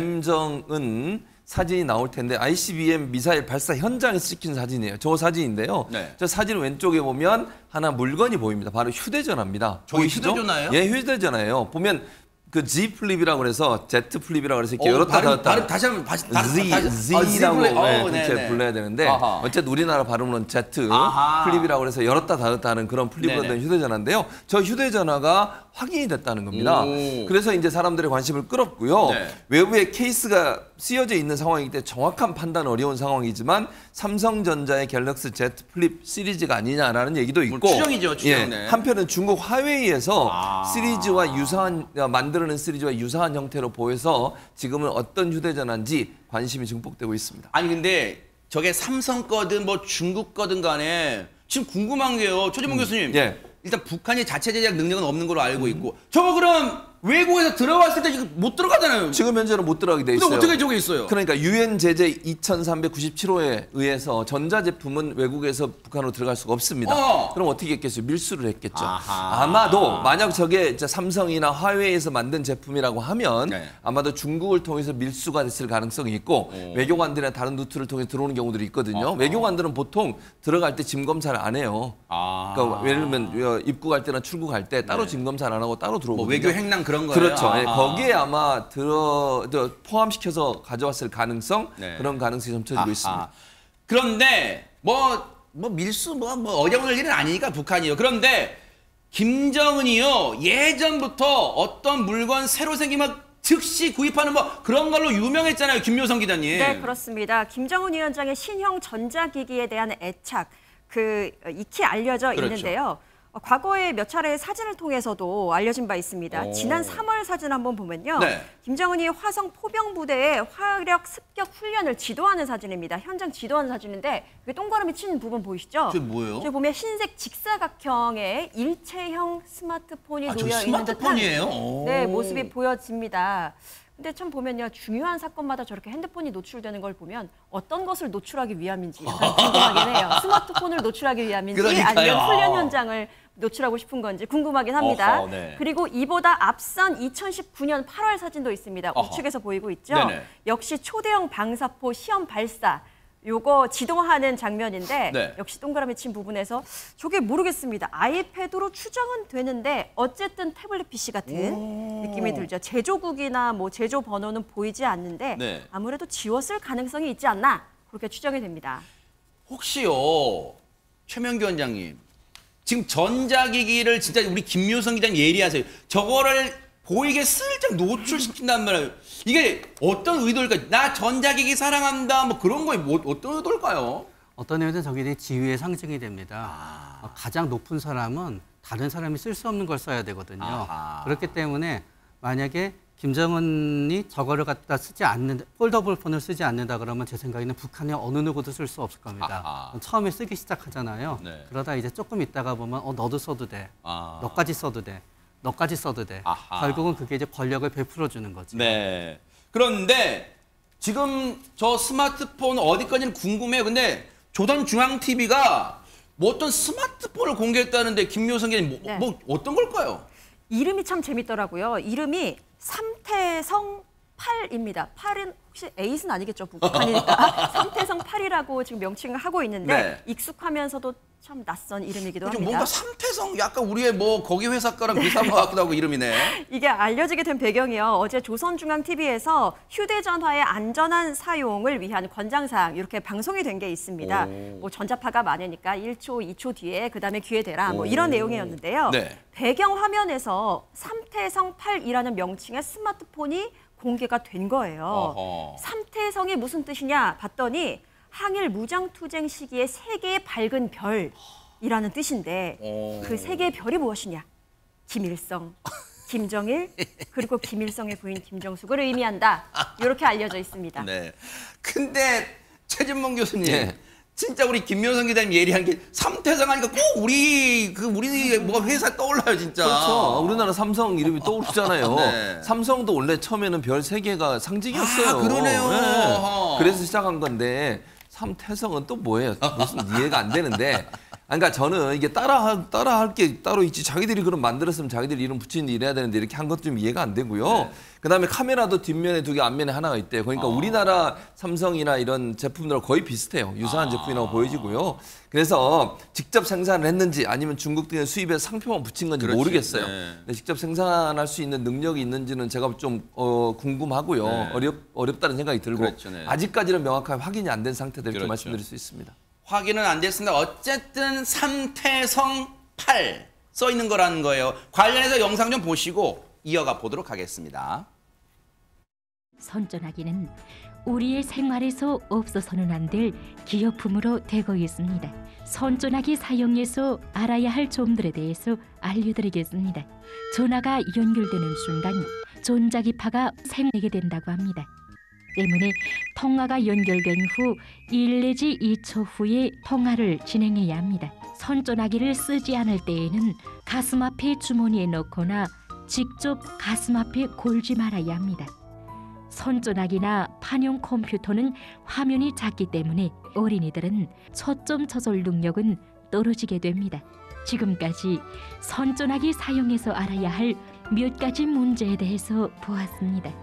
김정은 사진이 나올 텐데 아이씨비엠 미사일 발사 현장에서 찍힌 사진이에요. 저 사진인데요. 네. 저 사진 왼쪽에 보면 하나 물건이 보입니다. 바로 휴대전화입니다. 저기 보이시죠? 휴대전화예요? 예, 휴대전화예요. 보면 그 Z 플립이라고 그래서 Z 플립이라고 그래서 이렇게 어, 열었다 발음, 닫았다. 발음 다시 한번 다시 다시 Z, 다시- 아, Z라고 플립. 어, 네, 네네. 그렇게 불러야 되는데 아하. 어쨌든 우리나라 발음으로는 Z 아하. 플립이라고 해서 열었다 닫았다 하는 그런 플립으로 네네. 된 휴대전화인데요. 저 휴대전화가 확인이 됐다는 겁니다. 오. 그래서 이제 사람들의 관심을 끌었고요. 네. 외부에 케이스가 쓰여져 있는 상황이기 때문에 정확한 판단은 어려운 상황이지만 삼성전자의 갤럭시 Z 플립 시리즈가 아니냐라는 얘기도 있고 뭐 추정이죠, 추정. 네. 예, 한편은 중국 화웨이에서 아. 시리즈와 유사한 만들어낸 시리즈와 유사한 형태로 보여서 지금은 어떤 휴대전화인지 관심이 증폭되고 있습니다. 아니 근데 저게 삼성 거든 뭐 중국 거든 간에 지금 궁금한 게요. 최전목 교수님. 예. 일단 북한이 자체 제작 능력은 없는 걸로 알고 있고 저거 그럼 외국에서 들어왔을 때 이거 못 들어가잖아요. 지금 현재는 못 들어가게 돼 있어요. 근데 어떻게 저게 있어요? 그러니까 유엔 제재 이천삼백구십칠 호에 의해서 전자제품은 외국에서 북한으로 들어갈 수가 없습니다. 어. 그럼 어떻게 했겠어요? 밀수를 했겠죠. 아하. 아마도 만약 저게 이제 삼성이나 화웨이에서 만든 제품이라고 하면 네. 아마도 중국을 통해서 밀수가 됐을 가능성이 있고 오. 외교관들이나 다른 루트를 통해 들어오는 경우들이 있거든요. 아하. 외교관들은 보통 들어갈 때 짐 검사를 안 해요. 아. 그러니까 예를 들면 입국할 때나 출국할 때 따로 네. 짐 검사를 안 하고 따로 들어오거든요. 뭐 외교 행랑 그런 거예요. 그렇죠. 예, 아하. 거기에 아마 들어 저, 포함시켜서 가져왔을 가능성 네. 그런 가능성이 점쳐지고 아하. 있습니다. 그런데 뭐 뭐 밀수 뭐, 뭐 어려운 일은 아니니까 북한이요. 그런데 김정은이요 예전부터 어떤 물건 새로 생기면 즉시 구입하는 뭐 그런 걸로 유명했잖아요. 김묘성 기자님. 네, 그렇습니다. 김정은 위원장의 신형 전자기기에 대한 애착, 그 익히 알려져 그렇죠. 있는데요. 어, 과거에 몇 차례 사진을 통해서도 알려진 바 있습니다. 오. 지난 삼월 사진 한번 보면요. 네. 김정은이 화성 포병부대의 화력 습격 훈련을 지도하는 사진입니다. 현장 지도하는 사진인데 이게 동그라미 친 부분 보이시죠? 그게 뭐예요? 저기 보면 흰색 직사각형의 일체형 스마트폰이 아, 놓여 있는 듯한 네, 오. 모습이 보여집니다. 근데 참 보면요, 중요한 사건마다 저렇게 핸드폰이 노출되는 걸 보면 어떤 것을 노출하기 위함인지 약간 궁금하긴 해요. 스마트폰을 노출하기 위함인지 그러니까요. 아니면 훈련 현장을 노출하고 싶은 건지 궁금하긴 합니다. 어허, 네. 그리고 이보다 앞선 이천십구 년 팔월 사진도 있습니다. 어허. 우측에서 보이고 있죠. 네네. 역시 초대형 방사포 시험 발사. 요거 지도하는 장면인데 네. 역시 동그라미 친 부분에서 저게 모르겠습니다. 아이패드로 추정은 되는데 어쨌든 태블릿 피씨 같은 오. 느낌이 들죠. 제조국이나 뭐 제조 번호는 보이지 않는데 네. 아무래도 지웠을 가능성이 있지 않나 그렇게 추정이 됩니다. 혹시요, 최명규 원장님, 지금 전자기기를 진짜 우리 김묘성 기자님 예리하세요. 저거를 보이게 슬쩍 노출시킨단 말이에요. 이게 어떤 의도일까요? 나 전자기기 사랑한다 뭐 그런 거에 뭐 어떤 의도일까요? 어떤 의미든 저게 지위의 상징이 됩니다. 아. 가장 높은 사람은 다른 사람이 쓸 수 없는 걸 써야 되거든요. 아하. 그렇기 때문에 만약에 김정은이 저거를 갖다 쓰지 않는, 폴더블 폰을 쓰지 않는다 그러면 제 생각에는 북한의 어느 누구도 쓸 수 없을 겁니다. 아하. 처음에 쓰기 시작하잖아요. 네. 그러다 이제 조금 있다가 보면 어 너도 써도 돼. 아. 너까지 써도 돼. 너까지 써도 돼. 아하. 결국은 그게 이제 권력을 베풀어 주는 거죠. 네. 그런데 지금 저 스마트폰 어디까지는 궁금해요. 근데 조선중앙티비가 뭐 어떤 스마트폰을 공개했다는데 김묘성 기자님 뭐, 네. 뭐 어떤 걸까요? 이름이 참 재밌더라고요. 이름이 삼태성 팔입니다. 팔은 혹시 에잇은 아니겠죠? 북한이니까. 삼태성 팔이라고 지금 명칭을 하고 있는데 네. 익숙하면서도 참 낯선 이름이기도 합니다. 뭔가 삼태성 약간 우리의 뭐 거기 회사 거랑 비슷한 것 같기도 하고 이름이네. 이게 알려지게 된 배경이요. 어제 조선중앙티비에서 휴대전화의 안전한 사용을 위한 권장사항 이렇게 방송이 된 게 있습니다. 오. 뭐 전자파가 많으니까 일 초, 이 초 뒤에 그다음에 귀에 대라 뭐 이런 내용이었는데요. 네. 배경 화면에서 삼태성 팔이라는 명칭의 스마트폰이 공개가 된 거예요. 어허. 삼태성이 무슨 뜻이냐 봤더니 항일 무장투쟁 시기에 세 개의 밝은 별이라는 뜻인데 오. 그 세 개의 별이 무엇이냐? 김일성, 김정일, 그리고 김일성의 부인 김정숙을 의미한다. 이렇게 알려져 있습니다. 네. 근데 최진봉 교수님, 네. 진짜 우리 김묘성 기자님 예리한 게 삼태성 하니까 꼭 우리 그 우리 뭐가 회사 떠올라요 진짜. 그렇죠. 우리나라 삼성 이름이 떠오르잖아요. 네. 삼성도 원래 처음에는 별 세 개가 상징이었어요. 아, 그러네요. 네. 그래서 시작한 건데 삼태성은 또 뭐예요? 무슨 이해가 안 되는데. 그러니까 저는 이게 따라 따라 할 게 따로 있지. 자기들이 그럼 만들었으면 자기들이 이름 붙이는 이래야 되는데 이렇게 한 것도 좀 이해가 안 되고요. 네. 그다음에 카메라도 뒷면에 두 개, 앞면에 하나가 있대요. 그러니까 아. 우리나라 삼성이나 이런 제품들하고 거의 비슷해요. 유사한 아. 제품이라고 보여지고요. 그래서 직접 생산을 했는지 아니면 중국 등에 수입해서 상표만 붙인 건지 그렇지. 모르겠어요. 네. 직접 생산할 수 있는 능력이 있는지는 제가 좀 어, 궁금하고요. 네. 어렵 어렵다는 생각이 들고 그렇죠. 네. 아직까지는 명확하게 확인이 안 된 상태다 이렇게 그렇죠. 말씀드릴 수 있습니다. 확인은 안 됐습니다. 어쨌든 삼태성 팔 써 있는 거라는 거예요. 관련해서 영상 좀 보시고 이어가 보도록 하겠습니다. 선전하기는 우리의 생활에서 없어서는 안 될 기업품으로 되고 있습니다. 선전하기 사용에서 알아야 할 점들에 대해서 알려드리겠습니다. 전화가 연결되는 순간 전자기파가 생기게 된다고 합니다. 때문에 통화가 연결된 후 일 내지 이 초 후에 통화를 진행해야 합니다. 선전화기를 쓰지 않을 때에는 가슴 앞에 주머니에 넣거나 직접 가슴 앞에 걸지 말아야 합니다. 선전화기나 판용 컴퓨터는 화면이 작기 때문에 어린이들은 초점 조절 능력은 떨어지게 됩니다. 지금까지 선전화기 사용에서 알아야 할 몇 가지 문제에 대해서 보았습니다.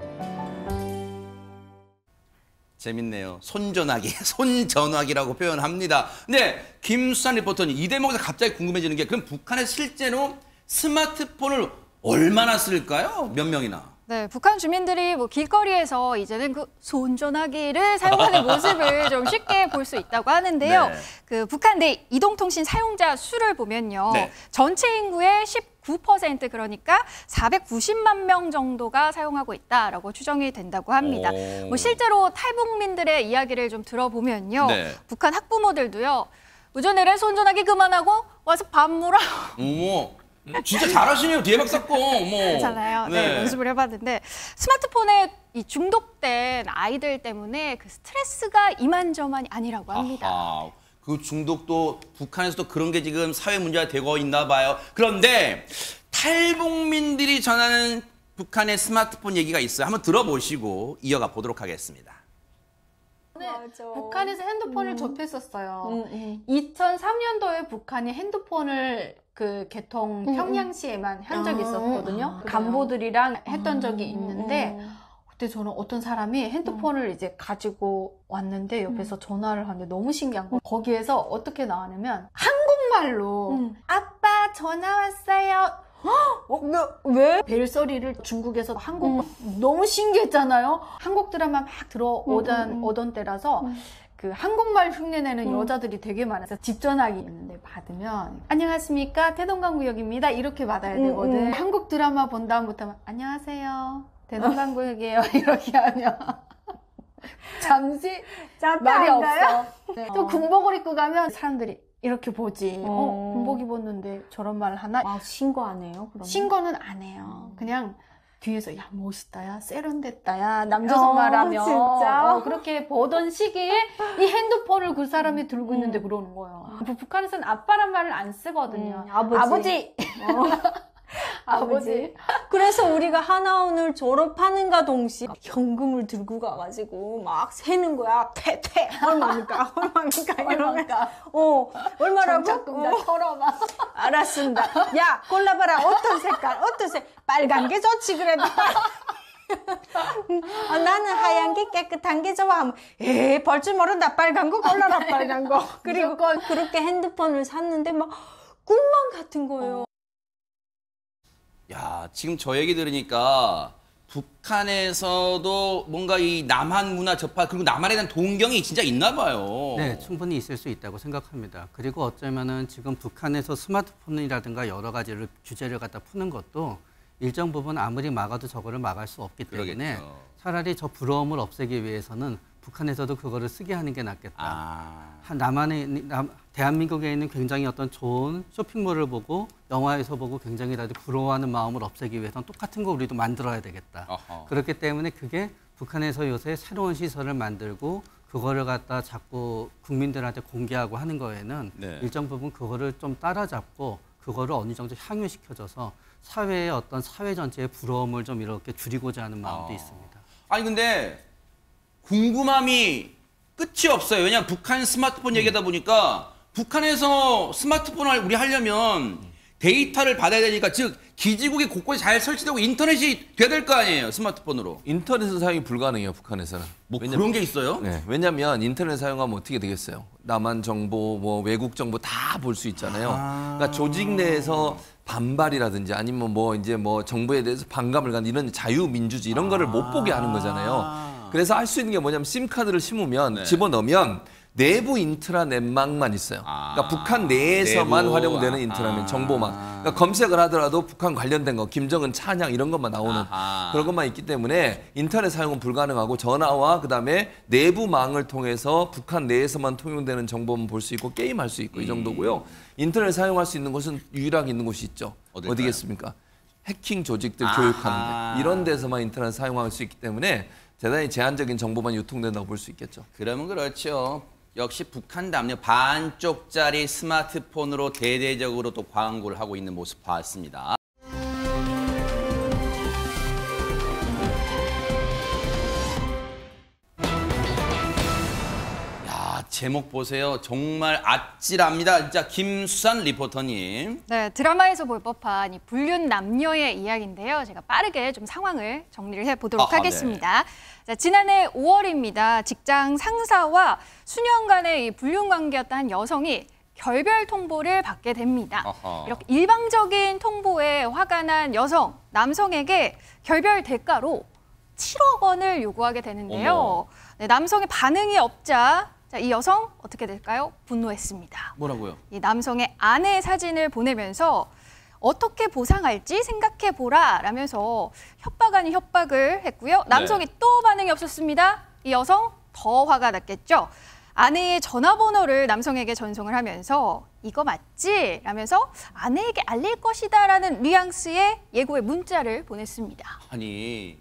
재밌네요. 손전화기, 손전화기라고 표현합니다. 근데 김수산 리포터님, 이 대목에서 갑자기 궁금해지는 게 그럼 북한에 실제로 스마트폰을 얼마나 쓸까요? 몇 명이나? 네, 북한 주민들이 뭐 길거리에서 이제는 그 손전화기를 사용하는 모습을 좀 쉽게 볼 수 있다고 하는데요. 네. 그 북한 내 이동통신 사용자 수를 보면요. 네. 전체 인구의 십구 퍼센트 그러니까 사백구십만 명 정도가 사용하고 있다라고 추정이 된다고 합니다. 뭐 실제로 탈북민들의 이야기를 좀 들어보면요. 네. 북한 학부모들도요. 우전에는 손전화기 그만하고 와서 밥 먹으라. 어머, 진짜 잘하시네요. 대박 사건. 어머. 괜찮아요. 네. 네, 연습을 해봤는데 스마트폰에 이 중독된 아이들 때문에 그 스트레스가 이만저만이 아니라고 합니다. 아하, 그 중독도 북한에서도 그런 게 지금 사회 문제가 되고 있나 봐요. 그런데 탈북민들이 전하는 북한의 스마트폰 얘기가 있어요. 한번 들어보시고 이어가 보도록 하겠습니다. 네, 북한에서 핸드폰을 음. 접했었어요. 음, 음. 이천삼 년도에 북한이 핸드폰을 그 개통 음, 평양시에만 한 적이 있었거든요. 아, 간부들이랑 했던 적이 있는데 음. 그때 저는 어떤 사람이 핸드폰을 음. 이제 가지고 왔는데 옆에서 음. 전화를 하는데 너무 신기한 거. 거기에서 어떻게 나왔냐면 한국말로 음. 아빠 전화 왔어요. 어? 왜? 벨소리를 중국에서 한국 음. 너무 신기했잖아요. 한국 드라마 막 들어오던 음, 음. 오던 때라서 음. 그 한국말 흉내내는 음. 여자들이 되게 많아서 집 전화기 있는데 받으면 안녕하십니까 대동강구역입니다 이렇게 받아야 되거든. 음, 음. 한국 드라마 본 다음부터 안녕하세요 대동강구역이에요 이렇게 하면 잠시 말이 없어. 네. 또 군복을 입고 가면 사람들이 이렇게 보지. 어, 어 군복 입었는데 저런 말 하나? 아, 신고 안 해요? 그러면? 신고는 안 해요. 음. 그냥 뒤에서 야 멋있다, 야 세련됐다, 야 남조선 말하면. 진짜? 어, 그렇게 보던 시기에 이 핸드폰을 그 사람이 들고 있는데 음. 그러는 거예요. 음. 북한에서는 아빠란 말을 안 쓰거든요. 음, 아버지. 아버지. 어. 아버지. 그래서 우리가 하나원을 졸업하는가 동시에 현금을 들고 가가지고 막 세는 거야. 퇴퇴 얼마니까 얼마니까 얼마니까. 어 얼마라고? 정착금자 어. 털어봐. 알았습니다. 야 골라봐라. 어떤 색깔? 어떤 색? 빨간 게 좋지 그래도. 아, 나는 하얀 게 깨끗한 게 좋아. 에 벌 줄 모른다. 빨간 거 골라라 빨간 거. 그리고 그렇게 핸드폰을 샀는데 막 꿈만 같은 거예요. 어. 야, 지금 저 얘기 들으니까 북한에서도 뭔가 이 남한 문화 접할 그리고 남한에 대한 동경이 진짜 있나 봐요. 네, 충분히 있을 수 있다고 생각합니다. 그리고 어쩌면은 지금 북한에서 스마트폰이라든가 여러 가지를 규제를 갖다 푸는 것도 일정 부분 아무리 막아도 저거를 막을 수 없기 때문에 그러겠죠. 차라리 저 부러움을 없애기 위해서는 북한에서도 그거를 쓰게 하는 게 낫겠다. 아. 한 남한에 남, 대한민국에 있는 굉장히 어떤 좋은 쇼핑몰을 보고 영화에서 보고 굉장히 다들 부러워하는 마음을 없애기 위해서는 똑같은 거 우리도 만들어야 되겠다. 어허. 그렇기 때문에 그게 북한에서 요새 새로운 시설을 만들고 그거를 갖다 자꾸 국민들한테 공개하고 하는 거에는 네. 일정 부분 그거를 좀 따라잡고 그거를 어느 정도 향유시켜줘서 사회의 어떤 사회 전체의 부러움을 좀 이렇게 줄이고자 하는 마음도 어. 있습니다. 아니 근데 궁금함이 끝이 없어요. 왜냐하면 북한 스마트폰 얘기하다 보니까 북한에서 스마트폰을 우리 하려면 데이터를 받아야 되니까 즉 기지국이 곳곳에 잘 설치되고 인터넷이 돼야 될 거 아니에요. 스마트폰으로. 인터넷 사용이 불가능해요. 북한에서는. 뭐 왜냐면, 그런 게 있어요? 네. 왜냐하면 인터넷 사용하면 어떻게 되겠어요. 남한 정보, 뭐 외국 정보 다 볼 수 있잖아요. 아 그러니까 조직 내에서 반발이라든지 아니면 뭐 이제 뭐 정부에 대해서 반감을 갖는 이런 자유민주주의 이런 아 거를 못 보게 하는 거잖아요. 그래서 할 수 있는 게 뭐냐면 심카드를 심으면 네. 집어넣으면 내부 인트라넷망만 있어요. 아 그러니까 북한 내에서만 내부. 활용되는 인트라넷 정보망. 그러니까 검색을 하더라도 북한 관련된 거, 김정은 찬양 이런 것만 나오는 아하. 그런 것만 있기 때문에 인터넷 사용은 불가능하고 전화와 그다음에 내부망을 통해서 북한 내에서만 통용되는 정보만 볼 수 있고 게임할 수 있고 음. 이 정도고요. 인터넷 사용할 수 있는 곳은 유일하게 있는 곳이 있죠. 어딜까요? 어디겠습니까? 해킹 조직들 아하. 교육하는데 이런 데서만 인터넷 사용할 수 있기 때문에 대단히 제한적인 정보만 유통된다고 볼 수 있겠죠. 그러면 그렇죠. 역시 북한 담요 반쪽짜리 스마트폰으로 대대적으로 또 광고를 하고 있는 모습 봤습니다. 야, 제목 보세요. 정말 아찔합니다. 진짜 김수산 리포터님. 네, 드라마에서 볼 법한 이 불륜 남녀의 이야기인데요. 제가 빠르게 좀 상황을 정리를 해보도록 아하, 하겠습니다. 네. 자, 지난해 오월입니다. 직장 상사와 수년간의 이 불륜 관계였던 한 여성이 결별 통보를 받게 됩니다. 아하. 이렇게 일방적인 통보에 화가 난 여성, 남성에게 결별 대가로 칠억 원을 요구하게 되는데요. 네, 남성의 반응이 없자 자, 이 여성 어떻게 될까요? 분노했습니다. 뭐라고요? 이 남성의 아내 사진을 보내면서 어떻게 보상할지 생각해보라 라면서 협박 아닌 협박을 했고요. 남성이 네. 또 반응이 없었습니다. 이 여성 더 화가 났겠죠. 아내의 전화번호를 남성에게 전송을 하면서 이 이거 맞지? 라면서 아내에게 알릴 것이다라는 뉘앙스의 예고의 문자를 보냈습니다. 아니,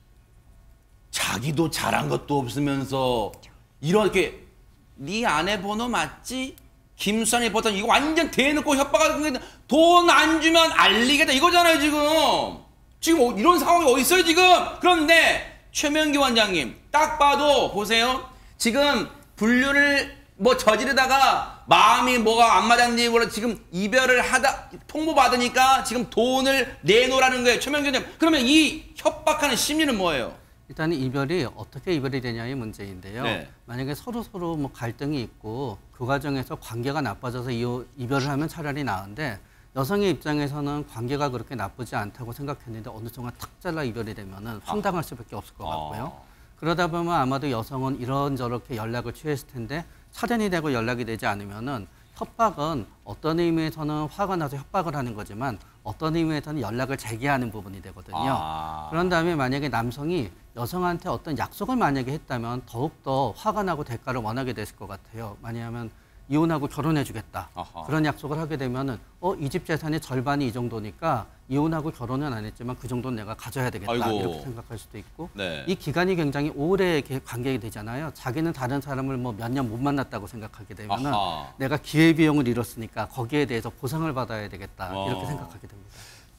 자기도 잘한 것도 없으면서 이렇게 네 아내 번호 맞지? 김수환이 버튼 이거 완전 대놓고 협박하는 돈 안 주면 알리겠다 이거잖아요 지금. 지금 이런 상황이 어디 있어요 지금. 그런데 최명기 원장님 딱 봐도 보세요. 지금 불륜을 뭐 저지르다가 마음이 뭐가 안 맞았니 몰라 지금 이별을 하다 통보 받으니까 지금 돈을 내놓으라는 거예요. 최명기 원장님. 그러면 이 협박하는 심리는 뭐예요? 일단 이별이 어떻게 이별이 되냐의 문제인데요. 네. 만약에 서로 서로 뭐 갈등이 있고 그 과정에서 관계가 나빠져서 이, 이별을 하면 차라리 나은데 여성의 입장에서는 관계가 그렇게 나쁘지 않다고 생각했는데 어느 순간 탁 잘라 이별이 되면은 황당할 수밖에 없을 것 같고요. 아. 그러다 보면 아마도 여성은 이런저렇게 연락을 취했을 텐데 차단이 되고 연락이 되지 않으면은 협박은 어떤 의미에서는 화가 나서 협박을 하는 거지만 어떤 의미에서는 연락을 재개하는 부분이 되거든요. 아. 그런 다음에 만약에 남성이 여성한테 어떤 약속을 만약에 했다면 더욱더 화가 나고 대가를 원하게 됐을 것 같아요. 만약에 이혼하고 결혼해주겠다. 아하. 그런 약속을 하게 되면은 어, 이 집 재산의 절반이 이 정도니까 이혼하고 결혼은 안 했지만 그 정도는 내가 가져야 되겠다. 아이고. 이렇게 생각할 수도 있고 네. 이 기간이 굉장히 오래 관계가 되잖아요. 자기는 다른 사람을 뭐 몇 년 못 만났다고 생각하게 되면은 아하. 내가 기회비용을 잃었으니까 거기에 대해서 보상을 받아야 되겠다. 어. 이렇게 생각하게 됩니다.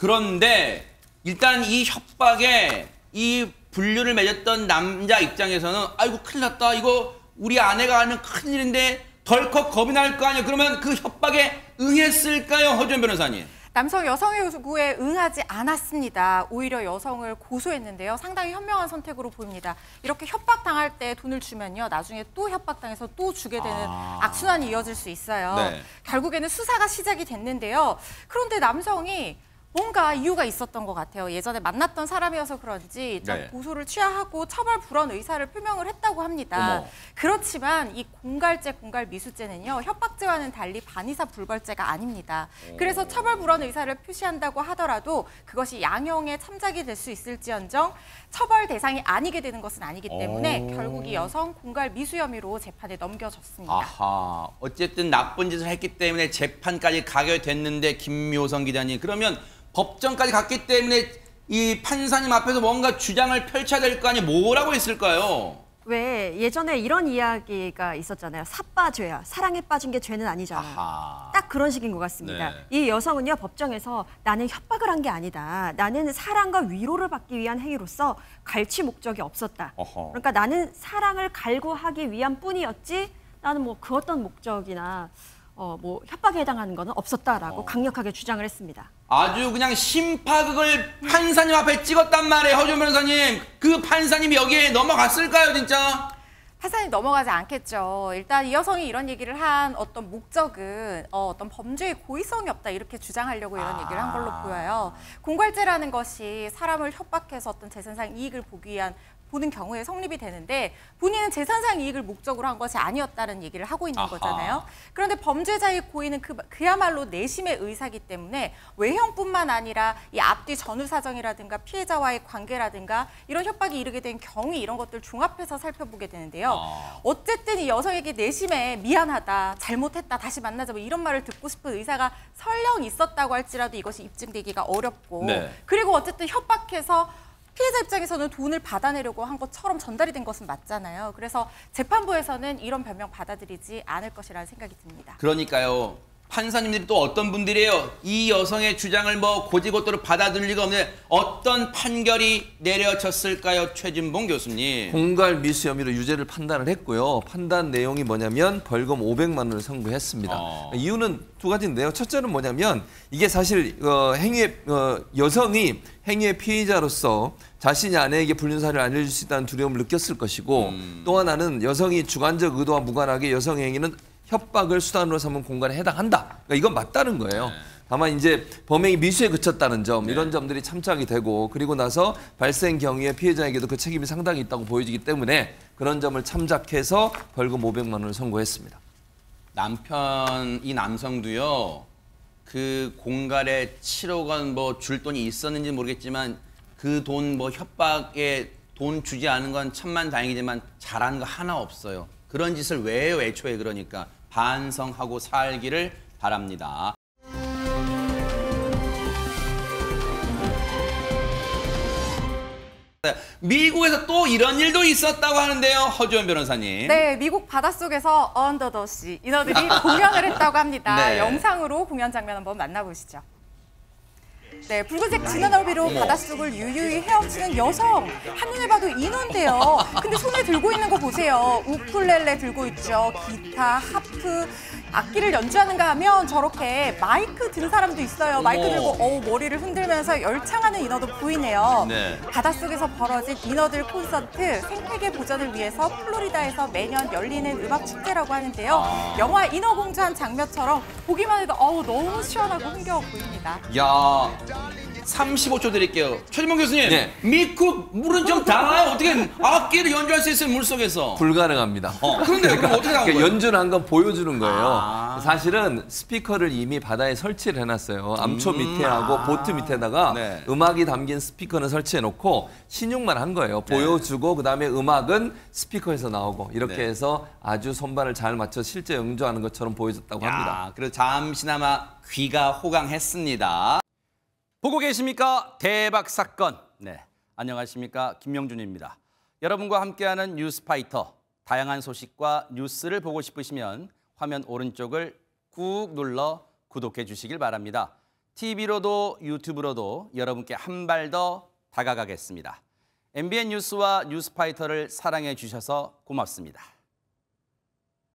그런데 일단 이 협박에 이 불륜을 맺었던 남자 입장에서는 아이고 큰일 났다. 이거 우리 아내가 하면 큰일인데 덜컥 겁이 날 거 아니에요. 그러면 그 협박에 응했을까요? 허주연 변호사님. 남성 여성의 요구에 응하지 않았습니다. 오히려 여성을 고소했는데요. 상당히 현명한 선택으로 보입니다. 이렇게 협박당할 때 돈을 주면요. 나중에 또 협박당해서 또 주게 되는 아... 악순환이 이어질 수 있어요. 네. 결국에는 수사가 시작이 됐는데요. 그런데 남성이 뭔가 이유가 있었던 것 같아요. 예전에 만났던 사람이어서 그런지 일단 네. 고소를 취하하고 처벌 불원 의사를 표명을 했다고 합니다. 어머. 그렇지만 이 공갈죄, 공갈미수죄는요. 협박죄와는 달리 반의사 불벌죄가 아닙니다. 오. 그래서 처벌 불원 의사를 표시한다고 하더라도 그것이 양형의 참작이 될 수 있을지언정 처벌 대상이 아니게 되는 것은 아니기 때문에 오. 결국 이 여성 공갈미수 혐의로 재판에 넘겨졌습니다. 아하, 어쨌든 나쁜 짓을 했기 때문에 재판까지 가게 됐는데 김묘성 기자님 그러면 법정까지 갔기 때문에 이 판사님 앞에서 뭔가 주장을 펼쳐야 될 거 아니에요? 뭐라고 했을까요? 왜 예전에 이런 이야기가 있었잖아요. 삿바죄야. 사랑에 빠진 게 죄는 아니잖아. 아하. 딱 그런 식인 것 같습니다. 네. 이 여성은요. 법정에서 나는 협박을 한 게 아니다. 나는 사랑과 위로를 받기 위한 행위로서 갈취 목적이 없었다. 어허. 그러니까 나는 사랑을 갈구하기 위한 뿐이었지 나는 뭐 그 어떤 목적이나 어, 뭐 협박에 해당하는 거는 없었다라고 어. 강력하게 주장을 했습니다. 아주 그냥 심파극을 판사님 앞에 찍었단 말이에요. 허준 변호사님. 그 판사님이 여기에 넘어갔을까요, 진짜? 판사님 넘어가지 않겠죠. 일단 이 여성이 이런 얘기를 한 어떤 목적은 어, 어떤 범죄의 고의성이 없다 이렇게 주장하려고 이런 아. 얘기를 한 걸로 보여요. 공갈죄라는 것이 사람을 협박해서 어떤 재산상 이익을 보기 위한 보는 경우에 성립이 되는데 본인은 재산상 이익을 목적으로 한 것이 아니었다는 얘기를 하고 있는 아하. 거잖아요. 그런데 범죄자의 고의는 그, 그야말로 내심의 의사이기 때문에 외형뿐만 아니라 이 앞뒤 전후 사정이라든가 피해자와의 관계라든가 이런 협박이 이르게 된 경위 이런 것들 종합해서 살펴보게 되는데요. 아. 어쨌든 이 여성에게 내심에 미안하다, 잘못했다, 다시 만나자 뭐 이런 말을 듣고 싶은 의사가 설령 있었다고 할지라도 이것이 입증되기가 어렵고 네. 그리고 어쨌든 협박해서 피해자 입장에서는 돈을 받아내려고 한 것처럼 전달이 된 것은 맞잖아요. 그래서 재판부에서는 이런 변명 받아들이지 않을 것이라는 생각이 듭니다. 그러니까요. 판사님들이 또 어떤 분들이에요. 이 여성의 주장을 뭐 고지고대로 받아들일 리가 없는 어떤 판결이 내려졌을까요? 최진봉 교수님. 공갈미수 혐의로 유죄를 판단을 했고요. 판단 내용이 뭐냐면 벌금 오백만 원을 선고했습니다. 어. 이유는 두 가지인데요. 첫째는 뭐냐면 이게 사실 어, 행위의 어, 여성이 행위의 피해자로서 자신이 아내에게 불륜사를 알려줄 수 있다는 두려움을 느꼈을 것이고 음. 또 하나는 여성이 주관적 의도와 무관하게 여성의 행위는 협박을 수단으로 삼은 공갈에 해당한다. 그러니까 이건 맞다는 거예요. 네. 다만 이제 범행이 미수에 그쳤다는 점 네. 이런 점들이 참작이 되고 그리고 나서 발생 경위에 피해자에게도 그 책임이 상당히 있다고 보여지기 때문에 그런 점을 참작해서 벌금 오백만 원을 선고했습니다. 남편 이 남성도요. 그 공갈에 칠억 원 뭐 줄 돈이 있었는지 모르겠지만 그 돈 뭐 협박에 돈 주지 않은 건 천만다행이지만 잘한 거 하나 없어요. 그런 짓을 왜 해요 애초에. 그러니까 반성하고 살기를 바랍니다. 미국에서 또 이런 일도 있었다고 하는데요. 허주연 변호사님. 네, 미국 바닷속에서 언더더시 인어들이 공연을 했다고 합니다. 네. 영상으로 공연 장면 한번 만나보시죠. 네, 붉은색 진화너비로 바닷속을 유유히 헤엄치는 여성. 한눈에 봐도 인어인데요. 근데 손에 들고 있는 거 보세요. 우쿨렐레 들고 있죠. 기타, 하프, 악기를 연주하는가 하면 저렇게 마이크 든 사람도 있어요. 마이크 들고 어우, 머리를 흔들면서 열창하는 인어도 보이네요. 네. 바닷속에서 벌어진 인어들 콘서트 생태계 보전을 위해서 플로리다에서 매년 열리는 음악 축제라고 하는데요. 아. 영화 인어공주 한 장면처럼 보기만 해도 어우, 너무 시원하고 흥겨워 보입니다. 야. 삼십오 초 드릴게요. 최진봉 교수님, 네. 미국 물은 좀 달아요. 어떻게 악기를 연주할 수 있어요, 물속에서? 불가능합니다. 어, 그런데 그러니까, 그럼 어떻게 나온 그러니까 거예요? 연주를 한 건 보여주는 거예요. 아. 사실은 스피커를 이미 바다에 설치를 해놨어요. 암초 음. 밑에 하고 아. 보트 밑에다가 네. 음악이 담긴 스피커는 설치해놓고 신용만 한 거예요. 네. 보여주고 그다음에 음악은 스피커에서 나오고 이렇게 네. 해서 아주 손발을 잘 맞춰 실제 연주하는 것처럼 보여줬다고 야, 합니다. 그래서 잠시나마 귀가 호강했습니다. 보고 계십니까? 대박 사건. 네, 안녕하십니까? 김명준입니다. 여러분과 함께하는 뉴스파이터. 다양한 소식과 뉴스를 보고 싶으시면 화면 오른쪽을 꾹 눌러 구독해 주시길 바랍니다. 티비로도 유튜브로도 여러분께 한 발 더 다가가겠습니다. 엠비엔 뉴스와 뉴스파이터를 사랑해 주셔서 고맙습니다.